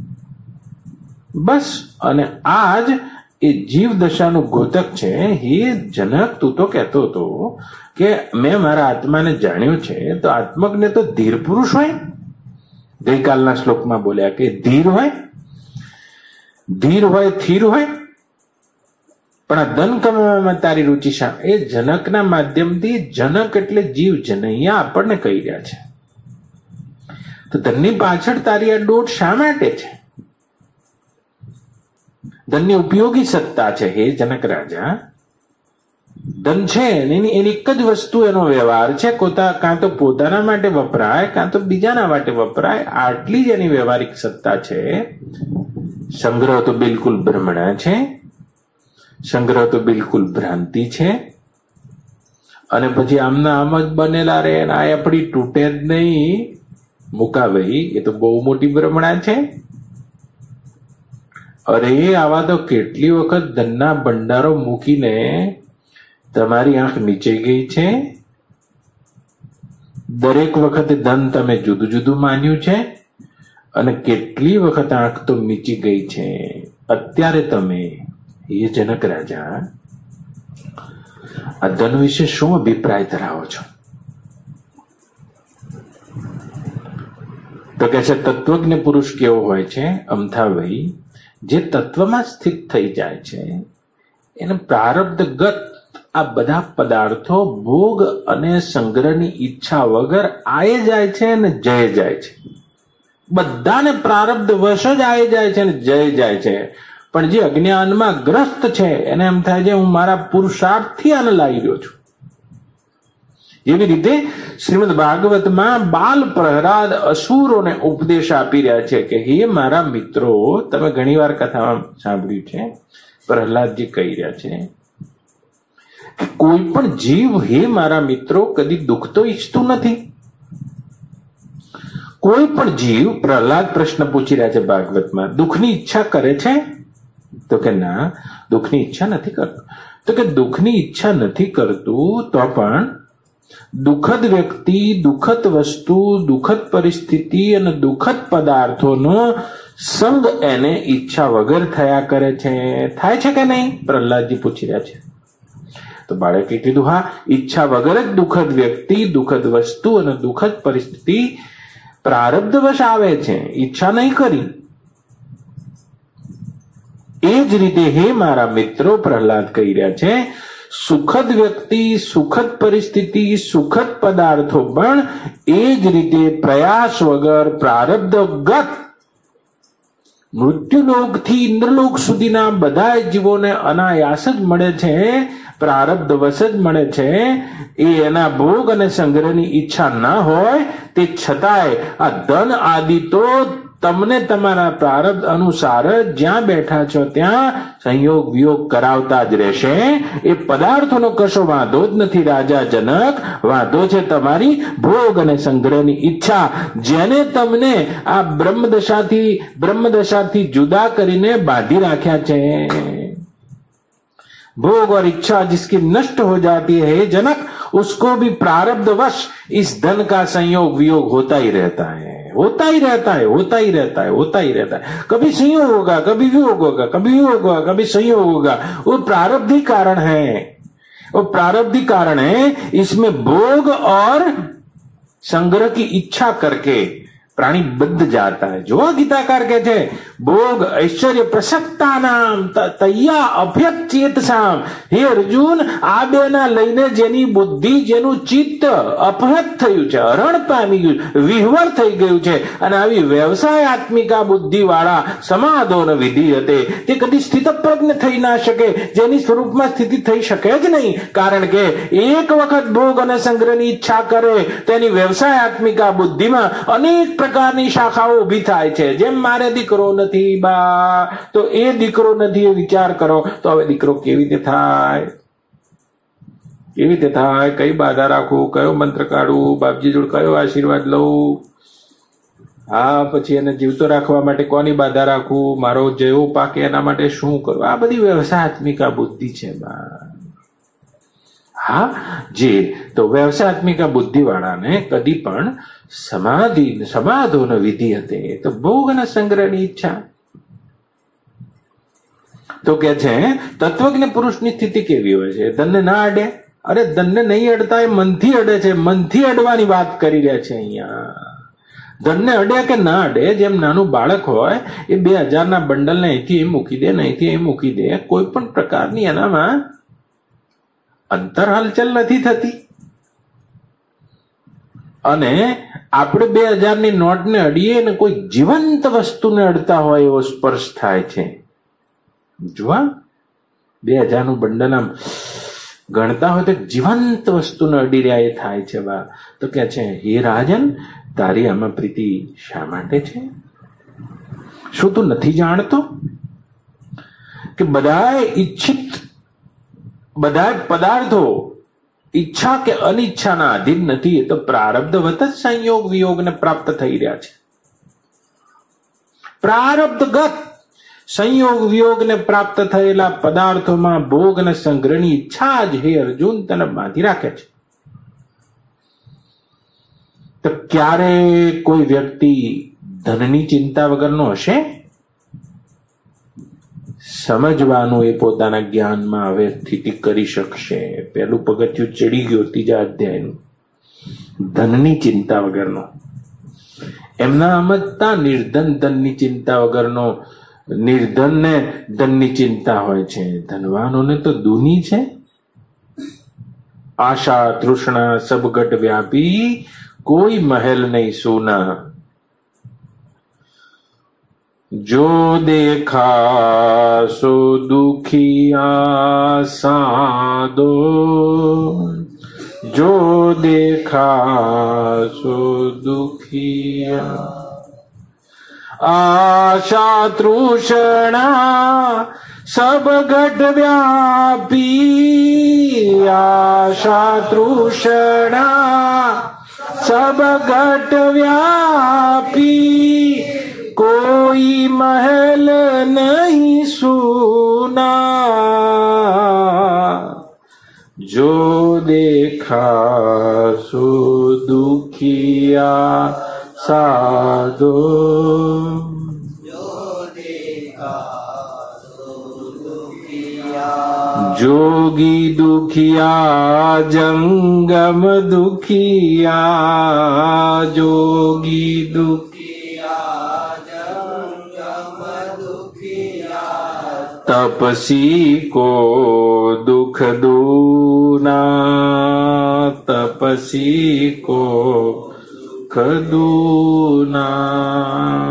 બસ. અને આ જ એ જીવ દશાનું ગોતક છે. હે જનક, તું તો કહેતો હતો કે મેં મારા આત્માને જાણ્યું છે, તો આત્મજ્ઞ તો ધીર પુરુષ હોય. ગઈકાલના શ્લોકમાં બોલ્યા કે ધીર હોય, ધીર હોય, થીર હોય. પણ આ ધન કમાવામાં તારી રુચિ શા? એ જનકના માધ્યમથી, જનક એટલે જીવ જનૈયા આપણને કહી રહ્યા છે. તો ધનની પાછળ તારી આ દોટ શા માટે છે? ધનની ઉપયોગી સત્તા છે હે જનક રાજા. ધન છે એની એની એક જ વસ્તુ, એનો વ્યવહાર છે, કાં તો પોતાના માટે વપરાય કાં તો બીજાના માટે વપરાય. આટલી જ એની વ્યવહારિક સત્તા છે. સંગ્રહ તો બિલકુલ ભ્રમણા છે, સંગ્રહ તો બિલકુલ ભ્રાંતિ છે. અને પછી આમના આમ જ બનેલા રે, આ આપડી તૂટે જ નહીં. મુકા ભાઈ, એ તો બહુ મોટી ભ્રમણા છે. અરે આવા તો કેટલી વખત ધનના ભંડારો મૂકીને તમારી આંખ નીચે ગઈ છે. દરેક વખતે ધન તમે જુદું જુદું માન્યું છે અને કેટલી વખત આંખ તો મીચી ગઈ છે. અત્યારે તમે એ જનક રાજા આ ધન વિશે શું અભિપ્રાય ધરાવો છો? તો કે છે તત્વજ્ઞ પુરુષ કેવો હોય છે? અમથાભાઈ, જે તત્વમાં સ્થિત થઈ જાય છે એને પ્રારબ્ધગત આ બધા પદાર્થો ભોગ અને સંગ્રહની ઈચ્છા વગર આયે જાય છે અને જય જાય છે. બધાને પ્રારબ્ધ વશ જ આયે જાય છે અને જય જાય છે. પણ જે અજ્ઞાનમાં ગ્રસ્ત છે એને એમ થાય છે હું મારા પુરુષાર્થથી આને લાવી રહ્યો છું. એવી રીતે શ્રીમદ ભાગવતમાં બાલ પ્રહલાદ અસુરોને ઉપદેશ આપી રહ્યા છે કે હે મારા મિત્રો, તમે ઘણી વાર કથામાં સાંભળ્યું છે, પ્રહલાદજી કહી રહ્યા છે કે કોઈ પણ જીવ હે મારા મિત્રો કદી દુઃખ તો ઈચ્છતું નથી. કોઈ પણ જીવ, પ્રહલાદ પ્રશ્ન પૂછી રહ્યા છે ભાગવતમાં, દુઃખની ઈચ્છા કરે છે? તો કે ના, દુઃખની ઈચ્છા નથી કરતું. તો કે દુઃખની ઈચ્છા નથી કરતું તો પણ દુઃખદ વ્યક્તિ, દુઃખદ વસ્તુ, દુઃખદ પરિસ્થિતિ અને દુઃખદ પદાર્થોનો સંગ એને ઈચ્છા વગર થયા કરે છે. થાય છે કે નહીં? પ્રહલાદજી પૂછી રહ્યા છે. તો બાળકે કીધું હા, ઈચ્છા વગર જ દુઃખદ વ્યક્તિ, દુઃખદ વસ્તુ અને દુઃખદ પરિસ્થિતિ પ્રારબ્ધવશ આવે છે, ઈચ્છા નહીં કરી. એ જ રીતે હે મારા મિત્રો, પ્રહલાદ કહી રહ્યા છે, સુખદ વ્યક્તિ, સુખદ પરિસ્થિતિ, સુખદ પદાર્થો પણ એ જ રીતે પ્રયાસ વગર પ્રારબ્ધગત મૃત્યુલોકથી ઇન્દ્રલોક સુધીના બધા જીવોને અનાયાસ જ મળે છે, પ્રારબ્ધ વશ જ મળે છે. એ એના ભોગ અને સંગ્રહની ઈચ્છા ના હોય તે છતાંય આ ધન આદિ તો તમને તમારા પ્રારબ્ધ અનુસાર જ્યાં બેઠા છો ત્યાં સંયોગ વિયોગ કરાવતા જ રહેશે. એ પદાર્થોનો કશો વાંધો જ નથી રાજા જનક. વાંધો છે તમારી ભોગ અને સંગ્રહની ઈચ્છા, જેને તમને આ બ્રહ્મદશાથી બ્રહ્મદશાથી જુદા કરીને બાંધી રાખ્યા છે. भोग और इच्छा जिसकी नष्ट हो जाती है जनक, उसको भी प्रारब्धवश इस धन का संयोग वियोग होता ही रहता है, होता ही रहता है, होता ही रहता है, होता ही रहता है. कभी संयोग होगा, कभी वियोग होगा, कभी वियोग होगा, कभी संयोग होगा. वो प्रारब्धी कारण है, वो प्रारब्धी कारण है. इसमें भोग और संग्रह की इच्छा करके प्राणी बद्ध जाता है. जो गीताकार कहते हैं भोग ऐश्वर्य प्रसक्ता नाम तैया अभ्यक चेतसाम. हे अर्जुन, આ બેના લઈને જેની બુદ્ધિ, જેનું ચિત્ત અપહત થયું છે, હરણ પામી ગયું, વિહવળ થઈ ગયું છે, અને આવી વ્યવસાયાત્મિકા બુદ્ધિ વાળા સમાધોન વિધિ હતે તે કદી સ્થિતપ્રજ્ઞ થઈ ના શકે, જેની સ્વરૂપમાં સ્થિતિ થઈ શકે જ નહીં. કારણ કે એક વખત ભોગ અને સંગ્રહની ઈચ્છા કરે તેની વ્યવસાયાત્મિકા બુદ્ધિમાં અનેક પ્રકારની શાખાઓ ઉભી થાય છે. જેમ મારે દીકરો નથી બા, તો એ દીકરો નથી એ વિચાર કરો, તો હવે દીકરો કેવી રીતે થાય, કેવી રીતે થાય, કઈ બાધા રાખવું, કયો મંત્ર કાઢવું, બાપજી જોડે કયો આશીર્વાદ લઉં, હા પછી એને જીવતો રાખવા માટે કોની બાધા રાખવું, મારો જેવો પાકે એના માટે શું કરવું. આ બધી વ્યવસાયાત્મિકા બુદ્ધિ છે બા. હા જે તો વ્યવસાયાત્મિકા બુદ્ધિ વાળાને કદી પણ સમાધિ સમાધોનો વિધિ હતી તો ભોગના સંગ્રહની ઈચ્છા. તો કે છે તત્વજ્ઞ પુરુષની સ્થિતિ કેવી હોય છે? ધનને ના અડે. અરે ધનને નહીં અડતા, એ મનથી અડે છે. મનથી અડવાની વાત કરી રહ્યા છે અહીંયા. ધનને અડે કે ના અડે, જેમ નાનું બાળક હોય એ બે હજારના બંડલને અહીંથી મૂકી દે, અહીંથી અહીં મૂકી દે, કોઈ પણ પ્રકારની એનામાં અંતર હલચલ નથી થતી. અને આપણે બે હજારની નોટને અડીએ ને કોઈ જીવંત વસ્તુને અડતા હોય એવો સ્પર્શ થાય છે. જોવા બે હજારનું બંડલ આમ ગણતા હોય તો જીવંત વસ્તુને અડી રહ્યા એ થાય છે. બા તો કે છે હે રાજન, તારી આમાં પ્રીતિ શા માટે છે? શું તું નથી જાણતો કે બધા ઈચ્છિત બધા પદાર્થો ઈચ્છા કે અનિચ્છાના આધીન નથી? એ તો પ્રારબ્ધવત જ સંયોગ વિયોગને પ્રાપ્ત થઈ રહ્યા છે. પ્રારબ્ધગત સંયોગ વિયોગને પ્રાપ્ત થયેલા પદાર્થોમાં ભોગ અને સંગ્રહની ઈચ્છા જ હે અર્જુન તને બાંધી રાખે છે. તો ક્યારે કોઈ વ્યક્તિ ધનની ચિંતા વગરનો હશે? સમજવાનું એ પોતાના જ્ઞાનમાં હવે સ્થિતિ કરી શકશે. પેલું પગથિયું ચડી ગયો ત્રીજા અધ્યાયનું, ધનની ચિંતા વગરનો. એમના સમજતા નિર્ધન ધનની ચિંતા વગરનો. નિર્ધનને ધનની ચિંતા હોય છે, ધનવાનોને તો દૂની છે. આશા તૃષ્ણા સબગટ વ્યાપી, કોઈ મહેલ નહીં સોના. જો દેખા સો દુખિયા સાદો, જો દેખા સો દુખિયા. આશા તૃષ્ણા સબગટ વ્યાપી, આશા તૃષ્ણા સબગટ વ્યાપી, કોઈ મહેલ નહીં સુના. જો દેખા સો દુખિયા સાધો, જોગી દુખિયા જંગમ દુખિયા, જોગી દુખિયા જંગમ દુખિયા, તપસી કો દુખ દૂના, તપસી કો દૂના.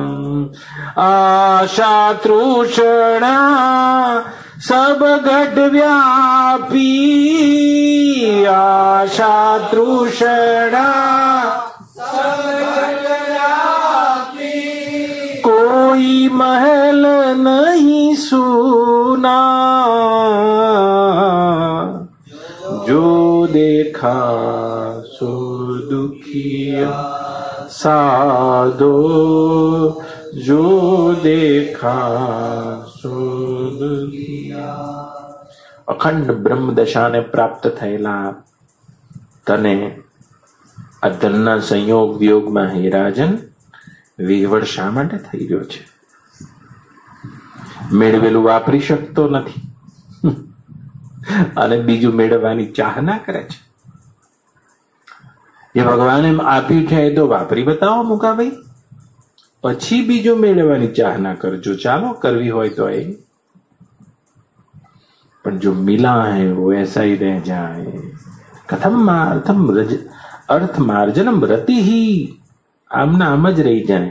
આશા તૃષ્ણા સબગટ વ્યાપી, આશા તૃષ્ણા સબગટ વ્યાપી, કોઈ મહેલ નહીં સુના. જો દેખા સો દુખિયા સાધો, જો દેખા સો દુખિયા. અખંડ બ્રહ્મ દશાને પ્રાપ્ત થયેલા તને આ ધનના સંયોગ વિયોગમાં હે રાજન વિહવળ શા માટે થઈ રહ્યો છે? મેળવેલું વાપરી શકતો નથી અને બીજું મેળવવાની ચાહના કરે છે. જે ભગવાને આપ્યું છે એ તો વાપરી બતાવો મુકાભાઈ, પછી બીજું મેળવવાની ચાહના કરજો. ચાલો કરવી હોય તો એ, પણ જો મિલા હૈ વો એસા ही रह जाए. કથમ અર્થમ રજ અર્થ માર્જનમ રતિ ही, આમના આમ જ રહી જાય.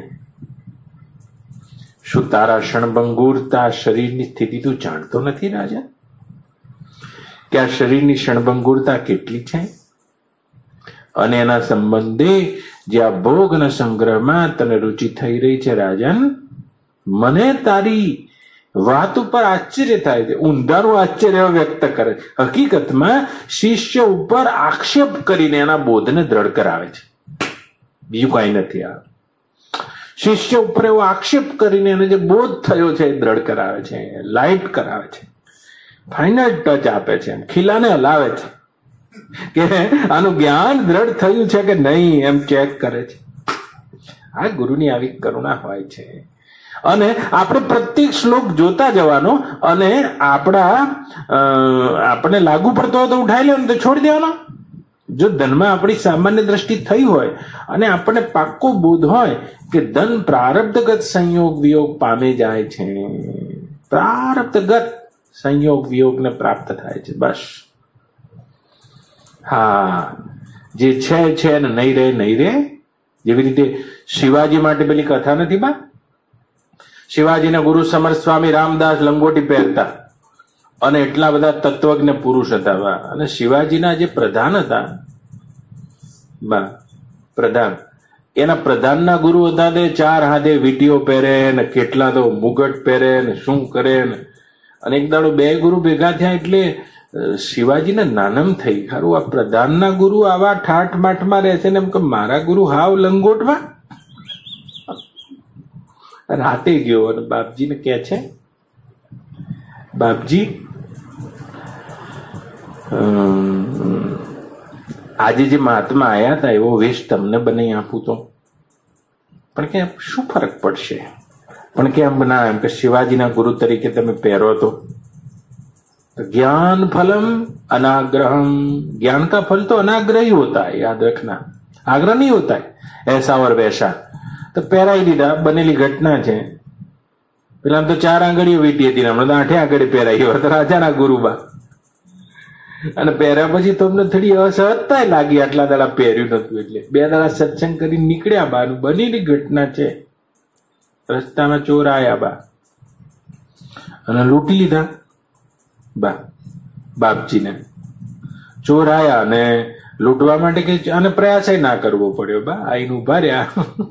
શું તારા ક્ષણભંગુરતા શરીરની સ્થિતિ તું જાણતો નથી રાજા? કે આ શરીરની ક્ષણભંગુરતા કેટલી છે અને એના સંબંધે જે આ ભોગના સંગ્રહમાં તને રુચિ થઈ રહી છે રાજન, મને તારી વાત ઉપર આશ્ચર્ય થાય છે. ઊંધાનું આશ્ચર્ય વ્યક્ત કરે છે. હકીકતમાં શિષ્ય ઉપર આક્ષેપ કરીને એના બોધને દ્રઢ કરાવે છે, બીજું કઈ નથી. આ શિષ્ય ઉપર એવો આક્ષેપ કરીને એને જે બોધ થયો છે એ દ્રઢ કરાવે છે, લાઇટ કરાવે છે, ફાઇનલ ટચ આપે છે, ખીલાને હલાવે છે. કે આનું જ્ઞાન દ્રઢ થયું છે કે નહીં એમ ચેક કરે છે. આ ગુરુની આવી કરુણા હોય છે. અને આપણે પ્રત્યેક શ્લોક જોતા જવાનો અને આપણા આપણે લાગુ પડતો હોય તો ઉઠાઈ લેવાનો, તો છોડી દેવાનો. જો ધનમાં આપણી સામાન્ય દ્રષ્ટિ થઈ હોય અને આપણને પાક્કો બોધ હોય કે ધન પ્રારબ્ધગત સંયોગ વિયોગ પામે જાય છે, પ્રારબ્ધગત સંયોગ વિયોગને પ્રાપ્ત થાય છે, બસ. હા, જે છે છે ને નહીં રહે નહીં રહે. જેવી રીતે શિવાજી માટે પેલી કથા નથી બા, શિવાજીના ગુરુ સમર્થ સ્વામી રામદાસ લંગોટી પહેરતા અને એટલા બધા તત્વજ્ઞ પુરુષ હતા બા. અને શિવાજીના જે પ્રધાન હતા બા, પ્રધાન, એના પ્રધાનના ગુરુ હતા તે ચાર હાથે વીટીઓ પહેરે ને કેટલા તો મુગટ પહેરે ને શું કરે ને. અને એક દાડો બે ગુરુ ભેગા થયા એટલે શિવાજીને નાનમ થઈ, ખરું આ પ્રધાનના ગુરુ આવા ઠાઠ માઠમાં રહેશે ને એમ કે મારા ગુરુ હાવ લંગોટમાં. રાતે ગયો અને બાપજીને કહે છે, બાપજી આજે જે મહાત્મા આયા હતા એવો વેશ તમને બનાવી આપું તો. પણ કે શું ફરક પડશે? પણ કે એમ ના, એમ કે શિવાજીના ગુરુ તરીકે તમે પહેરો તો ज्ञान फलम अनाग्रहम, ज्ञान का फल तो अनाग्रही होता है, याद रखना, आग्रह नहीं होता है ऐसा और वैसा. तो પહેરાઈ દીધા, બનેલી ઘટના છે. પેલા તો ચાર આંગળીઓ વીટી હતી, હમણાં તો આઠે આંગળી પહેરાઈ હતા રાજાના ગુરુબા. અને પહેર્યા પછી તમને થોડી અસહજતા લાગી, આટલા દાડા પહેર્યું નતું એટલે. બે દાડા સત્સંગ કરી નીકળ્યા બા, બનેલી ઘટના છે. રસ્તામાં ચોર આયા બા અને લૂંટી લીધા બા બાપજીને. ચોર આયા અને લૂંટવા માટે કે અને પ્રયાસ ના કરવો પડ્યો બા, આઈને ઉભા રહ્યા.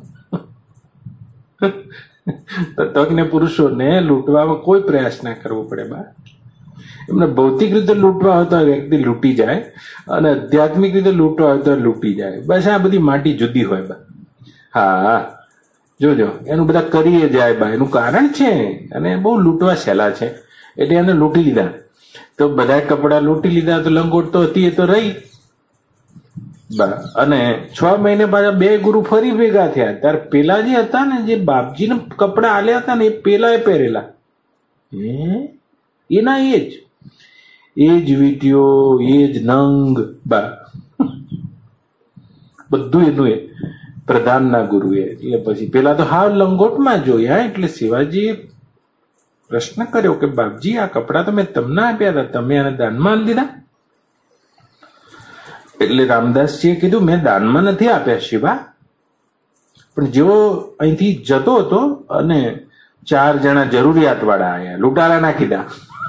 તત્વજ્ઞ પુરુષોને લૂંટવામાં કોઈ પ્રયાસ ના કરવો પડે બા. એમને ભૌતિક રીતે લૂંટવા હોય તો વ્યક્તિ લૂંટી જાય અને આધ્યાત્મિક રીતે લૂંટવા હોય તો લૂંટી જાય. બસ આ બધી માટી જુદી હોય બા. હા જોજો, એનું બધા કરીએ જાય બા, એનું કારણ છે. અને બહુ લૂંટવા સહેલા છે એટલે એને લૂંટી લીધા. તો બધા કપડા લૂંટી લીધા તો લંગોટ તો હતી એ તો રહી બા. અને છ મહિને પાછા બે ગુરુ ફરી ભેગા થયા. ત્યારે પેલા જે હતા ને, જે બાપજીને કપડા આલ્યા હતા ને, એ પેલા એ પહેરેલા એના એ જ એ જ વીટીઓ, એ જ નંગ બા, બધું એનું એ પ્રધાનના ગુરુએ. એટલે પછી પેલા તો હાવ લંગોટમાં જોયા. એટલે શિવાજીએ પ્રશ્ન કર્યો કે બાપજી, આ કપડા તો મેં તમને આપ્યા હતા, તમે આને દાનમાં દીધા? એટલે રામદાસજીએ કીધું, મેં દાનમાં નથી આપ્યા શિવા, પણ જેવો અહીંથી જતો હતો અને ચાર જણા જરૂરિયાત વાળા આયા, લૂંટારા નાખી દા.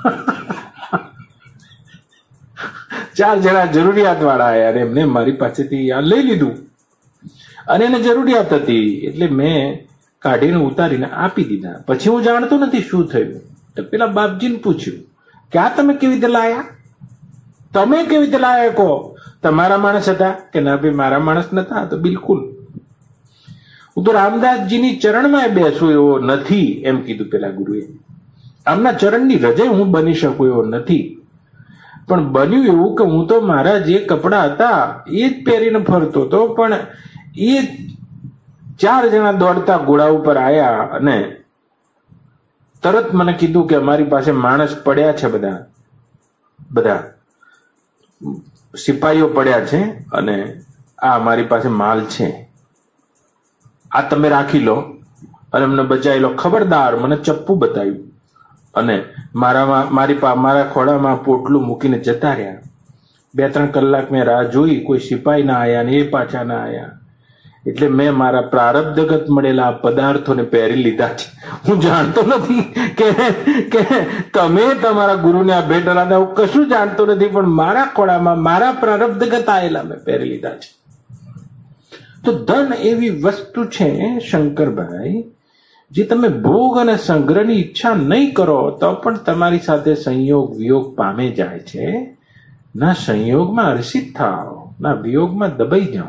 ચાર જણા જરૂરિયાત વાળા આયા અને એમને મારી પાસેથી આ લઈ લીધું અને એને જરૂરિયાત હતી એટલે મેં કાઢીને ઉતારીને આપી દીધા. પછી હું જાણતો નથી શું થયું. તો પેલા બાપજીને પૂછ્યું કે આ તમે કેવી રીતે લાયા? તમે કેવી રીતે લાયા કહો? તમારા માણસ હતા? કે ના ભાઈ, મારા માણસ નતા. તો બિલકુલ હું તો રામદાસજીની ચરણમાં બેસું એવો નથી એમ કીધું પેલા ગુરુએ. આમના ચરણની રજે હું બની શકું એવો નથી. પણ બન્યું એવું કે હું તો મારા જે કપડા હતા એ જ પહેરીને ફરતો હતો, પણ એ ચાર જણા દોડતા ઘોડા ઉપર આયા અને તરત મને કીધું કે અમારી પાસે માણસ પડ્યા છે, બધા બધા સિપાહીઓ પડ્યા છે અને આ અમારી પાસે માલ છે, આ તમે રાખી લો અને અમને બચાવી લો. ખબરદાર, મને ચપ્પુ બતાવ્યું અને મારામાં મારી પા મારા ખોડામાં પોટલું મૂકીને જતા રહ્યા. બે ત્રણ કલાક મેં રાહ જોઈ, કોઈ સિપાહી ના આયા ને એ પાછા ના આયા. એટલે મેં મારા પ્રારબ્ધગત મળેલા પદાર્થોને પહેરી લીધા છે. હું જાણતો નથી કે કે તમે તમારા ગુરુને આ ભેટ રાધા, હું કશું જાણતો નથી, પણ મારા ખોળામાં મારા પ્રારબ્ધગત આવેલા મેં પહેરી લીધા છે. તો ધન એવી વસ્તુ છે શંકરભાઈ, જે તમે ભોગ અને સંગ્રહની ઈચ્છા નહીં કરો તો પણ તમારી સાથે સંયોગ વિયોગ પામે જાય છે. ના સંયોગમાં હર્ષિત થાવ, ના વિયોગમાં દબાઈ જાઓ.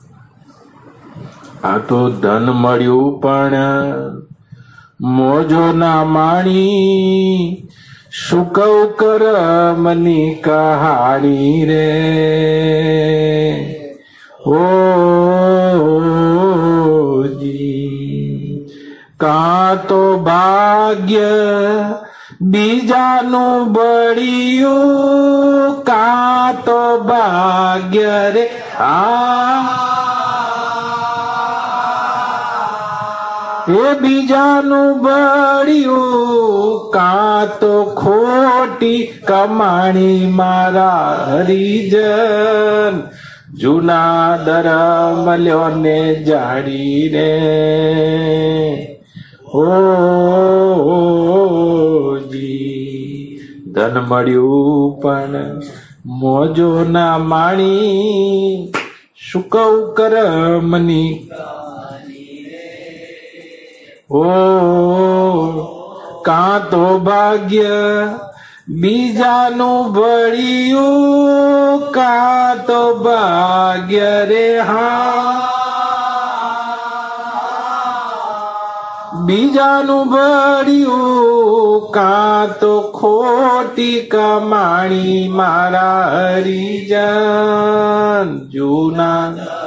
આ તો ધન મળ્યું પણ મોજો ના માણી, શુકવ કરમની કહાણી રે ઓ જી. કાં તો ભાગ્ય બીજાનું બળિયું, કાં તો ભાગ્ય રે આ એ બીજાનું બળિયું, કાં તો ખોટી કમાણી મારા હરિજન જૂના દરમલ્યોને જાડી રે ઓ જી. ધન મળ્યું પણ મોજો ના માણી, શુકવ કરમની ઓ કાં તો ભાગ્ય બીજાનું બળિયું, કાં તો ભાગ્ય રે હા બીજાનું બળિયું, કાં તો ખોટી કમાણી મારા હરિજન જૂના.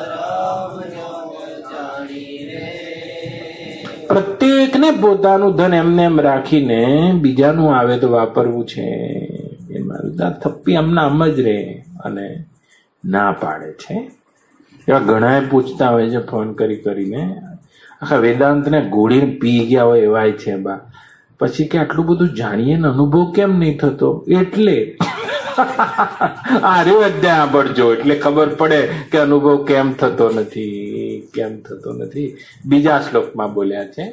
પ્રત્યેકને પોતાનું ધન એમને એમ રાખીને બીજાનું આવે તો વાપરવું છે એ મારું થપ્પી આમના આમ જ રહે અને ના પાડે છે. એવા ઘણા પૂછતા હોય છે ફોન કરી કરીને, આખા વેદાંતને ઘોડીને પી ગયા હોય એવાય છે બા. પછી કે આટલું બધું જાણીએ ને અનુભવ કેમ નહીં થતો? એટલે આ રહ્યો અધ્યાય સાંભળજો એટલે ખબર પડે કે અનુભવ કેમ થતો નથી, કેમ થતો નથી. બીજા શ્લોકમાં બોલ્યા છે.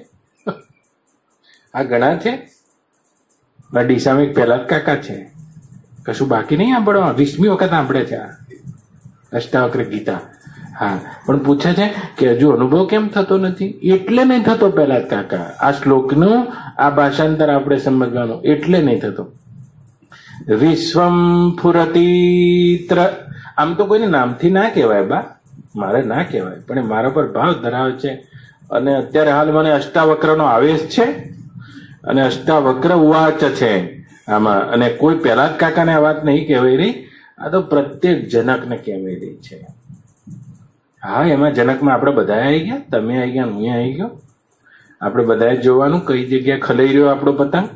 આ ઘણા છે. ડીસામાં પહેલા જ કાકા છે, કશું બાકી નહીં સાંભળવા. વીસમી વખત સાંભળે છે આ અષ્ટાવક્ર ગીતા. હા, પણ પૂછે છે કે હજુ અનુભવ કેમ થતો નથી? એટલે નહીં થતો પહેલા જ કાકા. આ શ્લોકનું આ ભાષાંતર આપણે સમજવાનું. એટલે નહીં થતો. વિશ્વમ ફુરતીત્ર, આમ તો કોઈને નામથી ના કહેવાય બા, મારે ના કહેવાય, પણ એ મારા પર ભાવ ધરાવે છે. અને અત્યારે હાલ મને અષ્ટાવક્રનો આવેશ છે અને અષ્ટાવક્ર ઉવાચ છે આમાં. અને કોઈ પહેલા જ કાકાને આ વાત નહીં કહેવાય રહી, આ તો પ્રત્યેક જનકને કહેવાય રહી છે. હા, એમાં જનકમાં આપણે બધા આવી ગયા, તમે આવી ગયા, હું આવી ગયો. આપણે બધાએ જોવાનું કઈ જગ્યાએ ખલાઈ રહ્યો આપણો પતંગ.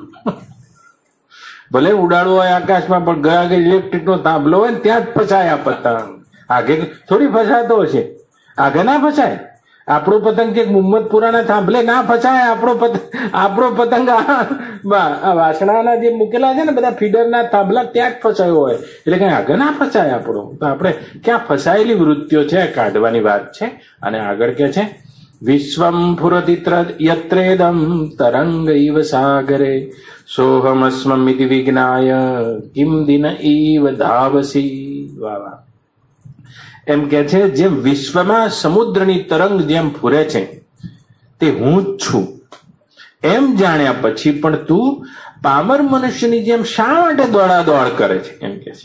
ભલે ઉડાડવો હોય આકાશમાં, પણ ગયા આગળ ઇલેક્ટ્રિક નો થાંભલો હોય ને ત્યાં જ ફસાય આ પતંગ. આગે થોડી ફસાતો હશે, આગે ના ફસાય. આપણો પતંગ કે મુહમ્મદપુરાના થાંભલે ના ફસાય. આપણો પતંગ આપણો પતંગ આ વાસણાના જે મૂકેલા છે ને બધા ફીડરના થાંભલા ત્યાં જ ફસાયો હોય, એટલે કઈ આગળ ના ફસાય આપણો. તો આપણે ક્યાં ફસાયેલી વૃત્તિઓ છે કાઢવાની વાત છે. અને આગળ કે છે વિશ્વમ ફુરતિત્ર યત્રેદમ તરંગ ઇવ સાગરે સોહમસ્મમિતિ વિજ્ઞાય કિમ દિન ઇવ ધાવસી. વાહ વાહ. એમ કે છે જેમ વિશ્વમાં સમુદ્રની તરંગ જેમ ફૂરે છે તે હું જ છું એમ જાણ્યા પછી પણ તું પામર મનુષ્યની જેમ શા માટે દોડા દોડ કરે છે? એમ કે છે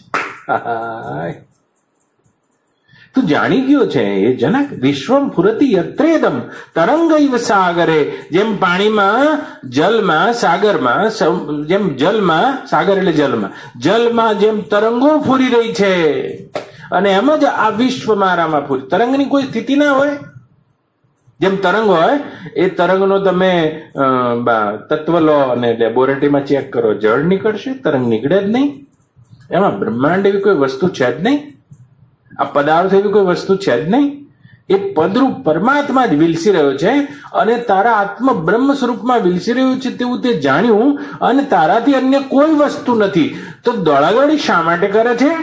તું જાણી ગયો છે એ જનક. વિશ્વમ ફુરતી યત્રેદમ તરંગ ઇવ સાગરે, જેમ પાણીમાં જલમાં સાગરમાં જેમ જલમાં સાગર એટલે જલમાં જલમાં જેમ તરંગો ફૂરી રહી છે અને એમ જ આ વિશ્વ મારામાં ફૂરી. તરંગની કોઈ સ્થિતિ ના હોય. જેમ તરંગ હોય એ તરંગનો તમે તત્વ લો અને લેબોરેટરીમાં ચેક કરો, જળ નીકળશે, તરંગ નીકળે જ નહીં. એમાં બ્રહ્માંડ એવી કોઈ વસ્તુ છે જ નહીં, આ પદાર્થ એવી કોઈ વસ્તુ છે જ નહીં. એ પદરૂપ પરમાત્મા જ વિલસી રહ્યો છે અને તારા આત્મ બ્રહ્મ સ્વરૂપમાં વિલસી રહ્યું છે તેવું તે જાણ્યું અને તારાથી અન્ય કોઈ વસ્તુ નથી. તો દોડાદોડી શા માટે કરે છે?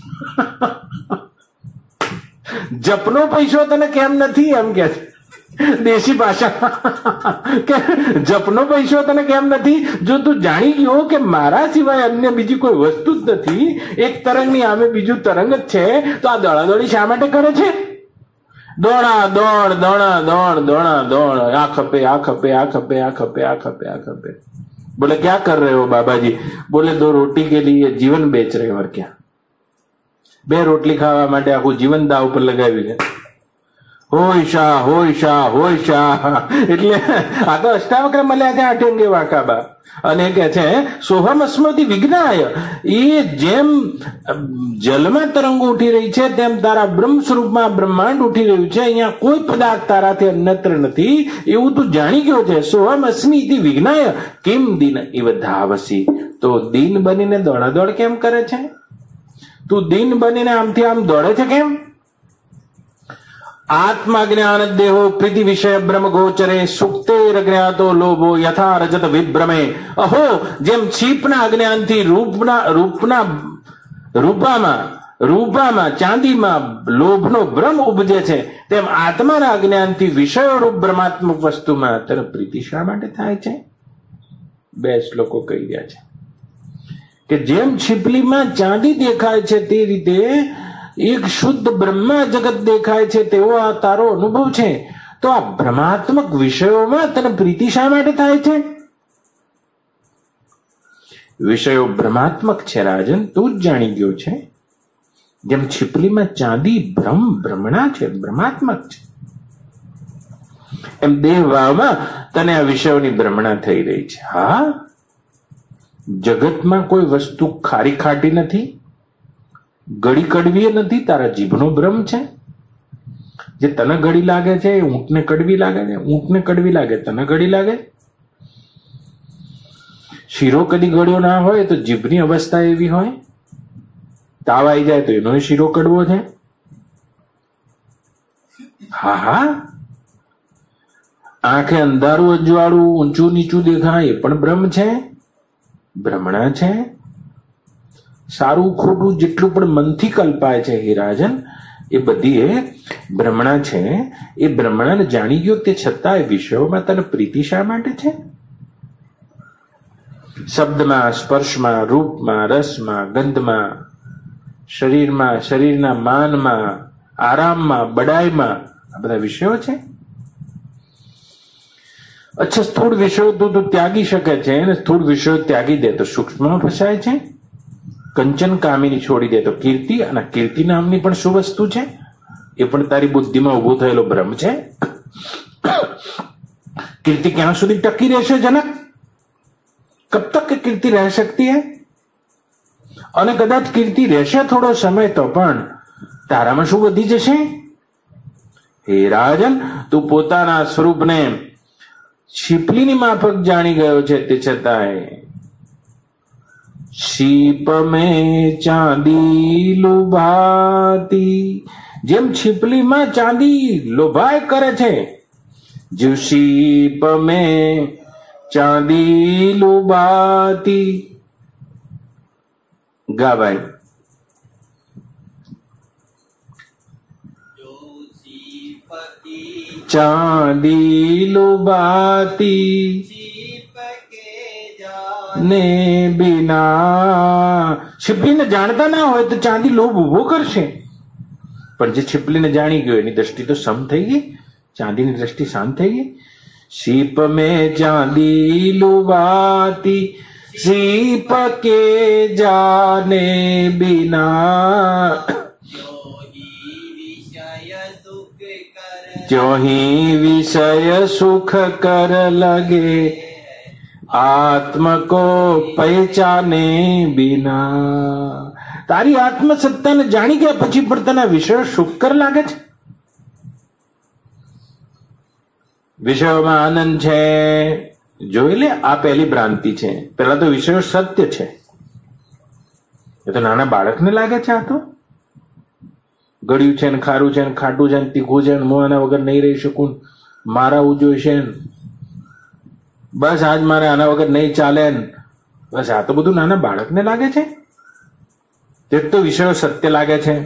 જપનો પૈસો તને કેમ નથી? એમ કે છે દેશી ભાષા કે જપનો પૈસો તને કેમ નથી? જો તું જાણી ગયો કે મારા સિવાય અન્ય બીજી કોઈ વસ્તુ જ નથી, એક તરંગની સામે બીજું તરંગ જ છે, તો આ દોડાદોડી શા માટે કરે છે? દોડા દોડ દોડા દોડ દોડા દોડ, આ ખપે આ ખપે આ ખપે આ ખપે આ ખપે આ ખપે. બોલે ક્યાં કર रहे हो બાબાજી? બોલે દો રોટી કે લીએ જીવન બેચ रहे हो. ક્યાં? બે રોટલી ખાવા માટે આખું જીવન દાવ ઉપર લગાવી છે. હોય શાહ હોય શાહ હોય શાહ. એટલે આ તો અષ્ટાવક્ર મળ્યા છે આઠેંગે વાંકાબા. અને કે છે સોહમ અસ્મૃતિ વિજ્ઞાય, એ જેમ જલમાં તરંગો ઉઠી રહી છે તેમ તારા બ્રહ્મ સ્વરૂપમાં બ્રહ્માંડ ઉઠી રહ્યું છે. અહીંયા કોઈ પદાર્થ તારાથી અન્યત્ર નથી એવું તું જાણી ગયો છે. સોહમ અસ્મિ ઇતિ વિજ્ઞાય કિમ દિન ઇવ ધાવસી, તો દિન બનીને દોડાદોડ કેમ કરે છે? તું દિન બનીને આમથી આમ દોડે છે કેમ? આત્મા જ્ઞાન દેહો પ્રીતિ વિષય બ્રહ્મ ગોચરે સુક્તેર જ્ઞાતો લોભો યથા રજત વિભ્રમે. અહો, જેમ છીપના અજ્ઞાનથી રૂપના રૂપના રૂપામાં રૂપામાં ચાંદીમાં લોભનો ભ્રમ ઉપજે છે, તેમ આત્માના અજ્ઞાનથી વિષયો રૂપ બ્રહ્માત્મક વસ્તુમાં તરફ પ્રીતિ શા માટે થાય છે? બે શ્લોકો કહી રહ્યા છે કે જેમ છીપલીમાં ચાંદી દેખાય છે તે રીતે એક શુદ્ધ બ્રહ્મા જગત દેખાય છે તેવો આ તારો અનુભવ છે. તો આ બ્રહ્માત્મક વિષયોમાં તને પ્રીતિ શા માટે થાય છે? વિષયો બ્રહ્માત્મક છે રાજન, તું જ જાણી ગયો છે. જેમ છીપલીમાં ચાંદી બ્રહ્મ બ્રહ્મણા છે, બ્રહ્માત્મક છે, એમ દેહભાવમાં તને આ વિષયોની બ્રહ્મણા થઈ રહી છે. હા, જગતમાં કોઈ વસ્તુ ખારી ખાટી નથી, ગળી કડવી નથી, તારા જીભનો ભ્રમ છે. જે તને ગળી લાગે છે એ ઊંટને કડવી લાગે છે, ઊંટને કડવી લાગે તને ગળી લાગે. શીરો કદી ગળ્યો ના હોય તો જીભની અવસ્થા એવી હોય. તાવ આવી જાય તો એનો શીરો કડવો છે. હા હા, આંખે અંધારું અજવાળું ઊંચું નીચું દેખાય એ પણ ભ્રમ છે, ભ્રમણા છે. સારું ખોટું જેટલું પણ મનથી કલ્પાય છે હે રાજન, એ બધી એ ભ્રમણા છે. એ ભ્રમણાને જાણી ગયો તે છતાં એ વિષયોમાં તને પ્રીતિ શા માટે છે? શબ્દમાં, સ્પર્શમાં, રૂપમાં, રસમાં, ગંધમાં, શરીરમાં, શરીરના માનમાં, આરામમાં, બડાઈમાં, આ બધા વિષયો છે. અચ્છા, સ્થૂળ વિષયો તું તો ત્યાગી શકે છે અને સ્થૂળ વિષયો ત્યાગી દે તો સૂક્ષ્મમાં ફસાય છે. કંચન કામિની છોડી દે તો કીર્તિ, અને કીર્તિ નામની પણ શું વસ્તુ છે? એ પણ તારી બુદ્ધિમાં ઉભો થયેલો ભ્રમ છે. કીર્તિ ક્યાં સુધી ટકી રહેશે જનક? કબ તક કીર્તિ રહી શકતી હે? અને કદાચ કીર્તિ રહેશે થોડો સમય તો પણ તારામાં શું વધી જશે? હે રાજન, તું પોતાના સ્વરૂપને છીપલીની માફક જાણી ગયો છે તે છતાંય શીપ में ચાંદી લુભાતી, જેમ છીપલીમાં ચાંદી લોભાય કરે છે, જો શીપ में ચાંદી લુભાતી. ગા ભાઈ. ચાંદી લુભાતી ને બિના. છીપલીને જાણતા ના હોય તો ચાંદી લોભ ઉભો કરશે, પણ જે છીપલીને જાણી ગયો એની દ્રષ્ટિ તો સમ થઈ ગઈ, ચાંદીની દ્રષ્ટિ શાંત થઈ ગઈ. શીપ મેં ચાંદી લુભાતી, શીપ કે જાને બિના, जो ही विषय सुख कर लगे आत्म को पहचाने बिना. તારી આત્મસત્તાને જાણી ગયા પછી પણ તને વિષય સુખ કર લાગે છે. વિષયોમાં આનંદ છે, જોઈ લે. આ પહેલી ભ્રાંતિ છે. પેલા તો વિષયો સત્ય છે, એ તો નાના બાળકને લાગે છે. આ તો ગળ્યું છે ને ખારું છે ને ખાટું છે ને તીખું છે ને હું આના વગર નહીં રહી શકું, મારા જોઈશે ને, બસ આજ મારે આના વગર નહીં ચાલે ને, બસ આ તો બધું નાના બાળકને લાગે છે. તે તો વિષયો સત્ય લાગે છે.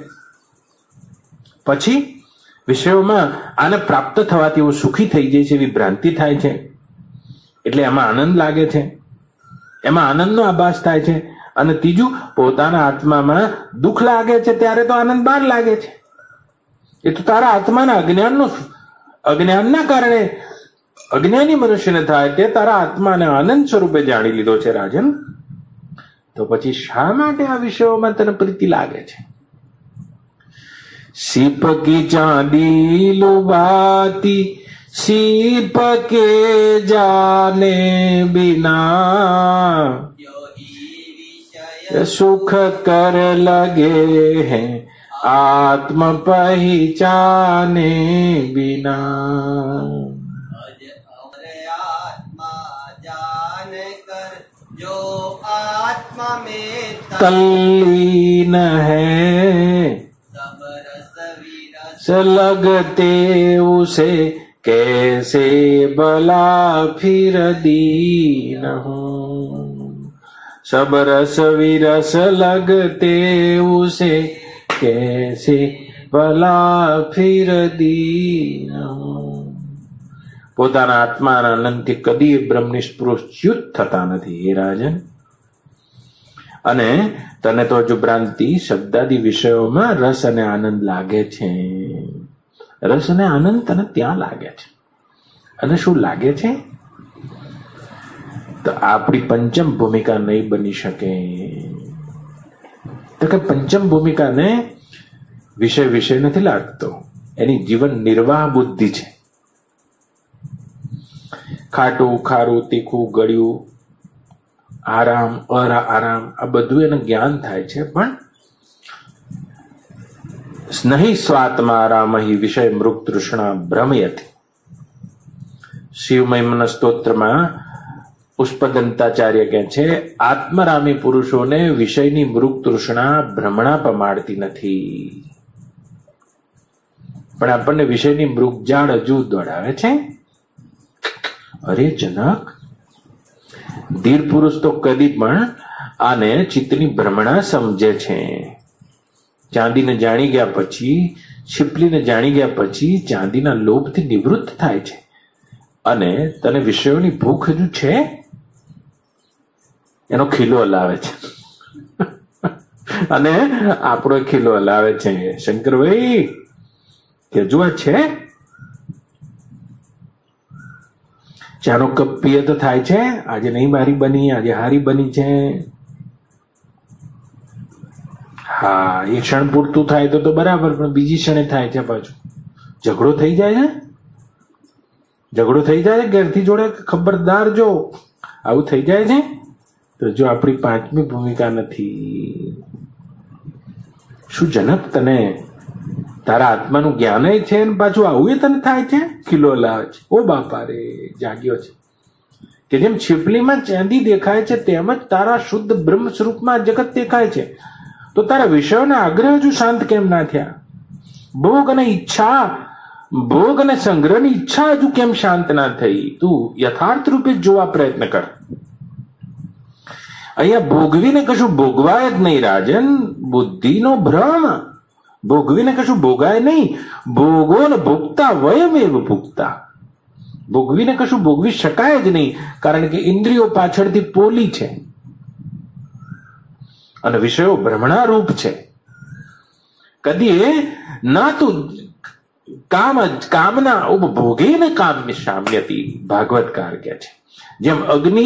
પછી વિષયોમાં આને પ્રાપ્ત થવાથી એવું સુખી થઈ જાય છે એવી ભ્રાંતિ થાય છે, એટલે એમાં આનંદ લાગે છે, એમાં આનંદનો આભાસ થાય છે. અને ત્રીજું, પોતાના આત્મામાં દુઃખ લાગે છે ત્યારે તો આનંદ બહાર લાગે છે. એ તો તારા આત્માના અજ્ઞાનનો અજ્ઞાનના કારણે અજ્ઞાની મનુષ્યને થાય, તે તારા આત્માને આનંદ સ્વરૂપે જાણી લીધો છે રાજન. તો પછી શા માટે આ વિષયોમાં તને પ્રીતિ લાગે છે? સીપ કી ચાંદી લુભાતી सीप के जाने बिना सुख कर लगे हैं आत्म पहचाने बिना। आत्मा जान कर जो आत्मा में तल्लीन है सब रस विरस लगते उसे कैसे भला फिर दीन हूँ। सब रस विरस लगते उसे कैसे भला फिर दीन हूँ। પોતાના આત્માના આનંદથી કદી બ્રહ્મનિષ્પૃહ ચ્યુત થતા નથી હે રાજન। અને તને તો હજુ ભ્રાંતિ શબ્દાદી વિષયોમાં રસ અને આનંદ લાગે છે। રસ અને આનંદ તને ત્યાં લાગે છે। અને શું લાગે છે? તો આપણી પંચમ ભૂમિકા નહીં બની શકે। તો કે પંચમ ભૂમિકાને વિષય વિષય નથી લાગતો, એની જીવન નિર્વાહ બુદ્ધિ છે। ખાટું ખારું તીખું ગળ્યું આરામ આરામ આ બધું એને જ્ઞાન થાય છે, પણ નહીં સ્વાત્મા રામહિ વિષય મૃગ તૃષ્ણા ભ્રમયતિ। શિવમહિમ્ન સ્તોત્રમાં પુષ્પદંતાચાર્ય કહે છે આત્મરામી પુરુષોને વિષયની મૃગ તૃષ્ણા ભ્રમણા પમાડતી નથી, પણ આપણને વિષયની મૃગજાળ હજુ દોડાવે છે। અરે જનક, ધીર પુરુષ તો કદી પણ આને ચિત્તની ભ્રમણા સમજે છે। ચાંદીને જાણી ગયા પછી, છીપલીને જાણી ગયા પછી ચાંદીના લોભથી નિવૃત્ત થાય છે, અને તને વિષયોની ભૂખ હજુ છે એનો ખીલો હલાવે છે અને આપણો ખીલો હલાવે છે। શંકરભાઈ કે હજુ આ છે? ચાનો કપ પીએ તો થાય છે આજે નહીં મારી બની, આજે હારી બની છે। હા, એક ક્ષણ પૂરતું થાય તો તો બરાબર, પણ બીજી ક્ષણે થાય છે પાછું ઝઘડો થઈ જાય છે। ઝઘડો થઈ જાય છે ઘેરથી જોડે, ખબરદાર જો આવું થઈ જાય છે તો જો આપણી પાંચમી ભૂમિકા નથી। શું જનક, તને તારા આત્માનું જ્ઞાન છે ને પાછું આવું તને થાય છે? ખીલો લાવે છે। ઓ બાપા રે, જાગ્યો છે કે જેમ છીપલીમાં ચાંદી દેખાય છે તેમ જ તારા શુદ્ધ બ્રહ્મ સ્વરૂપમાં જગત દેખાય છે, તો તારા વિષયોના આગ્રહ હજુ શાંત કેમ ના થયા? ભોગ અને ઈચ્છા, ભોગ અને સંગ્રહની ઈચ્છા હજુ કેમ શાંત ના થઈ? તું યથાર્થ રૂપે જોવા પ્રયત્ન કર। અહીંયા ભોગવીને કશું ભોગવાય જ નહીં રાજન, બુદ્ધિનો ભ્રમ। ભોગવીને કશું ભોગાય નહીં, ભોગો ને ભોગતા વયમેવ ભોગતા। ભોગવીને કશું ભોગવી શકાય જ નહીં, કારણ કે ઇન્દ્રિયો પાછળથી પોલી છે અને વિષયો ભ્રમણારૂપ છે। કદી ના તું કામ કામના ઉપભોગે ને કામ શામ્યતી, ભાગવતકાર કે છે જેમ અગ્નિ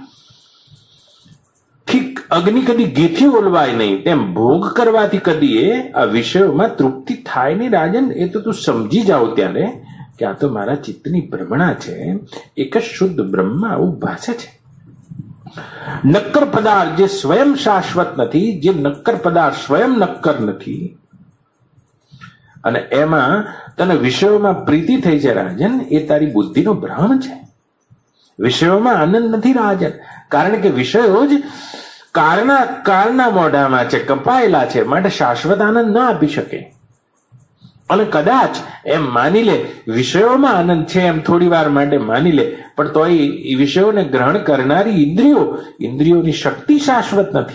અગ્નિ કદી ઘીથી ઓલવાય નહીં, તેમ ભોગ કરવાથી કદી આ વિષયોમાં તૃપ્તિ થાય નહીં રાજન। એ તો તું સમજી જાવ ત્યારે કે આ તો મારા ચિત્તની ભ્રમણા છે, એક જ શુદ્ધ બ્રહ્મ આવું ભાષે છે। નક્કર પદાર્થ જે સ્વયં શાશ્વત નથી, જે નક્કર પદાર્થ સ્વયં નક્કર નથી, અને એમાં તને વિષયોમાં પ્રીતિ થઈ છે રાજન, એ તારી બુદ્ધિનો ભ્રમ છે। વિષયોમાં આનંદ નથી રાજન, કારણ કે વિષયો જ કારના કારના મોઢામાં છે, કપાયેલા છે, માટે શાશ્વત આનંદ ન આપી શકે। અને કદાચ એમ માની લે વિષયોમાં આનંદ છે એમ થોડી વાર માટે માની લે, પણ તો એ વિષયોને ગ્રહણ કરનારી ઇન્દ્રિયો, ઇન્દ્રિયોની શક્તિ શાશ્વત નથી।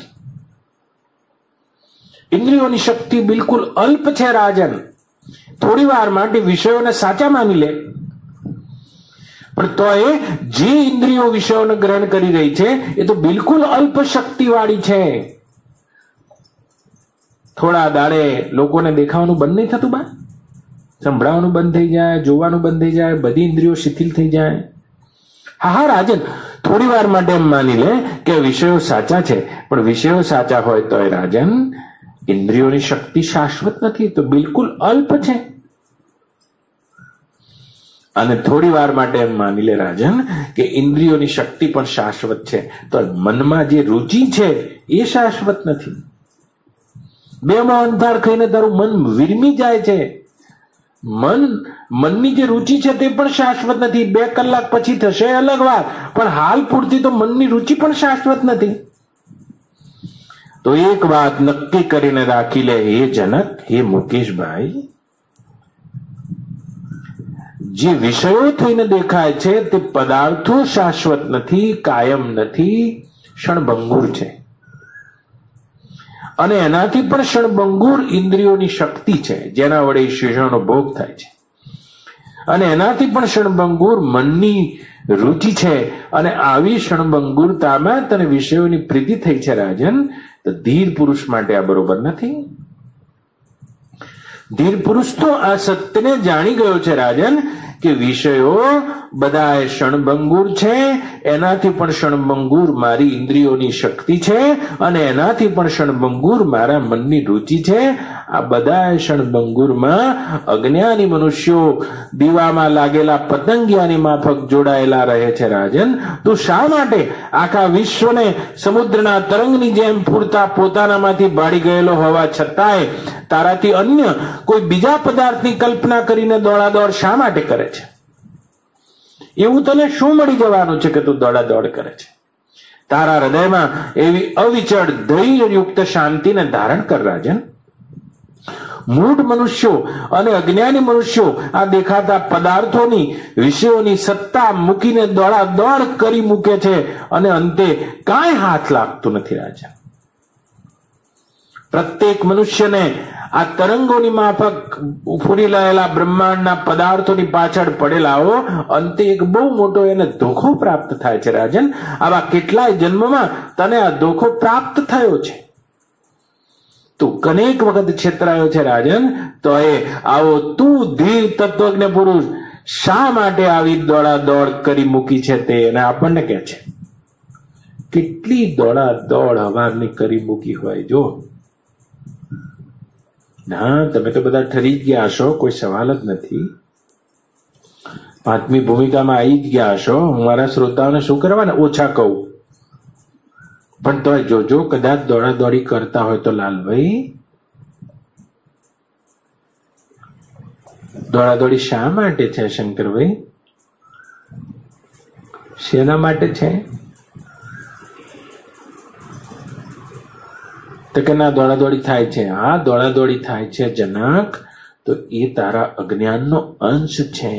ઇન્દ્રિયોની શક્તિ બિલકુલ અલ્પ છે રાજન। થોડી વાર માટે વિષયોને સાચા માની લે, પણ તો એ જે ઇન્દ્રિયો વિષયોને ગ્રહણ કરી રહી છે એ તો બિલકુલ અલ્પ શક્તિ વાળી છે। થોડા દાડે લોકોને દેખાવાનું બંધ નહીં થતું બા, સંભળાવાનું બંધ થઈ જાય, જોવાનું બંધ થઈ જાય, બધી ઇન્દ્રિયો શિથિલ થઈ જાય। હા હા રાજન, થોડી વાર માટે એમ માની લે કે વિષયો સાચા છે, પણ વિષયો સાચા હોય તો એ રાજન ઇન્દ્રિયોની શક્તિ શાશ્વત નથી, તો બિલકુલ અલ્પ છે। અને થોડી વાર માટે એમ માની લે રાજન કે ઇન્દ્રિયોની શક્તિ પણ શાશ્વત છે, તો મનમાં જે રુચિ છે એ શાશ્વત નથી. બેમાં અંધાર ખાઈને તારું મન વિરમી જાય છે. મન મનની જે રુચિ છે તે પણ શાશ્વત નથી. બે કલાક પછી થશે અલગ વાત, પણ હાલ પૂરતી તો મનની રુચિ પણ શાશ્વત નથી. તો એક વાત નક્કી કરીને રાખી લે હે જનક, હે મુકેશભાઈ, જે વિષયો થઈને દેખાય છે તે પદાર્થો શાશ્વત નથી, કાયમ નથી, ક્ષણભંગુર છે. અને એનાથી પણ ક્ષણભંગુર ઇન્દ્રિયોની શક્તિ છે જેના વડે શિષણનો ભોગ થાય છે. અને એનાથી પણ ક્ષણભંગુર મનની રુચિ છે. અને આવી ક્ષણભંગુરતામાં તને વિષયોની પ્રીતિ થઈ છે રાજન, તો ધીર પુરુષ માટે આ બરોબર નથી. ધીર પુરુષ તો આ સત્યને જાણી ગયો છે રાજન કે વિષયો બધા ક્ષણભંગુર છે, એનાથી પણ ક્ષણભંગુર મારી ઇન્દ્રિયોની શક્તિ છે, અને એનાથી પણ ક્ષણભંગુર મારા મનની રુચિ છે. આ બધા ક્ષણભંગુરમાં અજ્ઞાની મનુષ્યો દીવામાં લાગેલા પતંગિયાની માફક જોડાયેલા રહે છે રાજન. તો શા માટે આખા વિશ્વને સમુદ્રના તરંગની જેમ પૂરતા પોતાનામાંથી બાળી ગયેલો હોવા છતાંય તારાથી અન્ય કોઈ બીજા પદાર્થની કલ્પના કરીને દોડાદોડ શા માટે કરે છે? એવું તને શું મળી જવાનું છે કે તું દોડાદોડ કરે છે? તારા હૃદયમાં એવી અવિચળ ધૈર્યયુક્ત શાંતિને ધારણ કર રાજન. મૂઢ મનુષ્યો અને અજ્ઞાની મનુષ્યો આ દેખાતા પદાર્થોની વિષયોની સત્તા મૂકીને દોડાદોડ કરી મૂકે છે અને અંતે કાંઈ હાથ લાગતું નથી રાજન. પ્રત્યેક મનુષ્યને આ તરંગોની માફક ફૂરી રહેલા બ્રહ્માંડના પદાર્થોની પાછળ પડેલાઓ અંતે એક બહુ મોટો એને ધોખો પ્રાપ્ત થાય છે રાજન. આવા કેટલાય જન્મમાં તને આ ધોખો પ્રાપ્ત થયો છે. તું અનેક વખત છેતરાયો છે રાજન. તો એ આવો તું ધીર તત્વજ્ઞ પુરુષ શા માટે આવી દોડા દોડ કરી મૂકી છે તે એને આપણને કહે છે. કેટલી દોડા દોડ હવારની કરી મૂકી હોય જો. ના, તમે તો બધા ઠરી જ ગયા હશો, કોઈ સવાલ જ નથી. પાંચમી ભૂમિકામાં આવી જ ગયા હશો. હું મારા શ્રોતાઓને શું કરવાને ઓછા કહું, પણ તો જોજો કદાચ દોડા દોડી કરતા હોય તો લાલભાઈ, દોડા દોડી શા માટે છે શંકરભાઈ? શેના માટે છે? તો કે ના દોડાદોડી થાય છે. હા, દોડાદોડી થાય છે જનક, તો એ તારા અજ્ઞાનનો અંશ છે.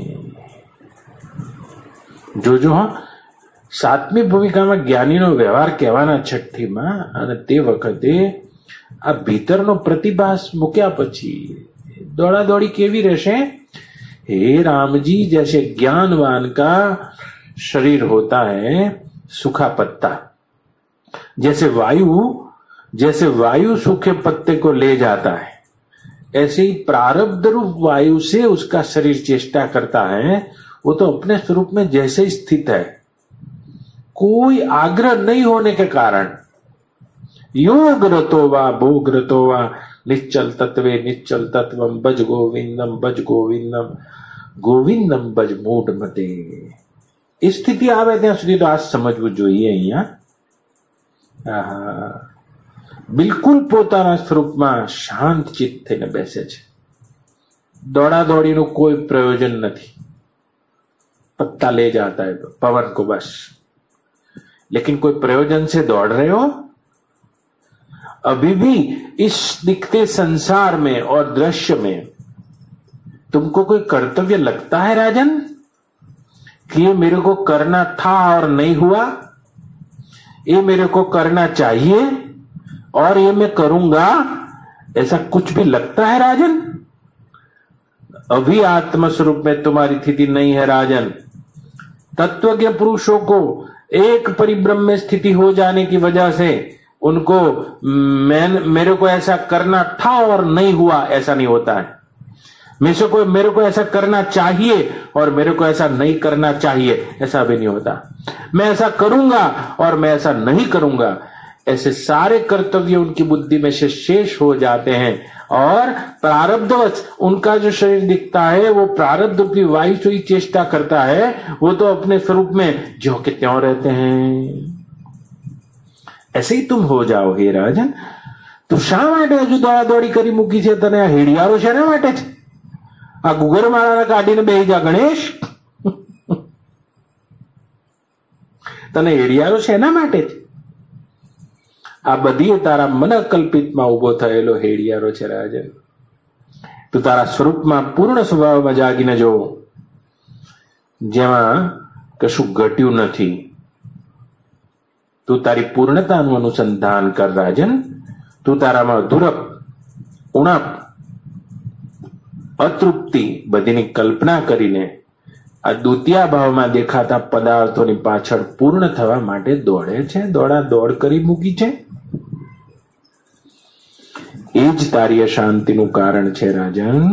જોજો હા, સાતમી ભૂમિકામાં જ્ઞાનીનો વ્યવહાર કહેવાના છઠ્ઠીમાં, અને તે વખતે આ ભીતરનો પ્રતિભાસ મૂક્યા પછી દોડાદોડી કેવી રહેશે? हे रामजी, जैसे ज्ञानवान का शरीर होता है सूखा पत्ता, जैसे वायु जैसे वायु सूखे पत्ते को ले जाता है, ऐसे ही प्रारब्ध रूप वायु से उसका शरीर चेष्टा करता है. वो तो अपने स्वरूप में जैसे स्थित है, कोई आग्रह नहीं होने के कारण योग रतो वा भोग रतो वा निश्चल तत्वे निश्चल तत्वम भज गोविंदम भज गोविंदम गोविंदम भज मूढ़ मते. स्थिति आवे ત્યાં સુધી તો આ સમજવું જોઈએ. અહીંયા બિલકુલ પોતાના સ્વરૂપમાં શાંત ચિત્ત થઈને બેસે છે. દોડા દોડીનું કોઈ પ્રયોજન નથી. पत्ता ले जाता है पवन को बस, लेकिन कोई प्रयोजन से दौड़ रहे हो? अभी भी इस दिखते संसार में और दृश्य में तुमको कोई कर्तव्य लगता है राजन कि ये मेरे को करना था और नहीं हुआ, ये मेरे को करना चाहिए और ये मैं करूंगा, ऐसा कुछ भी लगता है राजन? अभी आत्मस्वरूप में तुम्हारी स्थिति नहीं है राजन. तत्वज्ञ पुरुषों को एक परिब्रह्म में स्थिति हो जाने की वजह से उनको मैं मेरे को ऐसा करना था और नहीं हुआ ऐसा नहीं होता है. मेरे से कोई मेरे को ऐसा करना चाहिए और मेरे को ऐसा नहीं करना चाहिए ऐसा भी नहीं होता. मैं ऐसा करूंगा और मैं ऐसा नहीं करूंगा, ऐसे सारे कर्तव्य उनकी बुद्धि में से शेष हो जाते हैं और प्रारब्धवश उनका जो शरीर दिखता है वो प्रारब्ध रूपी वायु से ही चेष्टा करता है, वो तो अपने स्वरूप में ज्यों के त्यों रहते हैं। ऐसे ही तुम हो जाओ हे राजन। तो શા માટે હજુ દોડાદોડી કરી મૂકી છે તને? આ હેડિયારો શેના માટે છે? આ ગુગર માળાને કાઢીને બેહી જા ગણેશ। તને હેડિયારો શેના માટે છે? આ બધી તારા મન કલ્પિતમાં ઉભો થયેલો હેડિયારો છે રાજન। તું તારા સ્વરૂપમાં પૂર્ણ સ્વભાવમાં જાગીને જો, જેમાં કશું ઘટ્યું નથી। તું તારી પૂર્ણતાનું અનુસંધાન કર રાજન। તું તારામાં અધૂરપ, ઉણપ, અતૃપ્તિ બધીની કલ્પના કરીને આ દ્વિતીય ભાવમાં દેખાતા પદાર્થોની પાછળ પૂર્ણ થવા માટે દોડે છે, દોડા દોડ કરી મૂકી છે। એ જ તારી અશાંતિનું કારણ છે રાજન।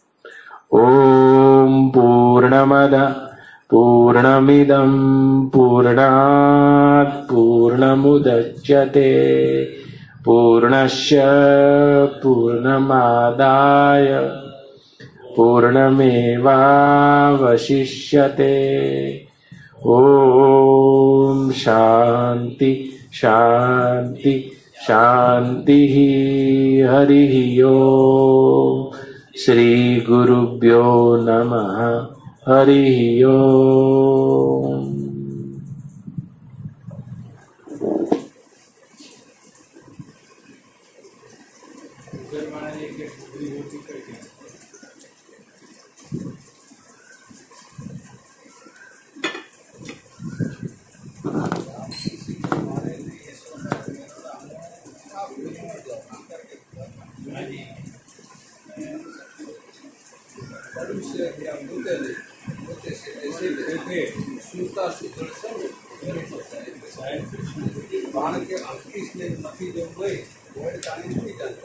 ઓમ પૂર્ણમદ પૂર્ણમિદં પૂર્ણાત પૂર્ણમુદચ્યતે પૂર્ણસ્ય પૂર્ણમાદાય પૂર્ણમેવાવશિષ્યતે। ઓમ શાંતિ શાંતિ શાંતિ। હરિ ઓમ। શ્રી ગુરુભ્યો નમઃ। હરિ ઓમ। बाण के अंकिस ने मथी जो हुए वो ताली नहीं जाती।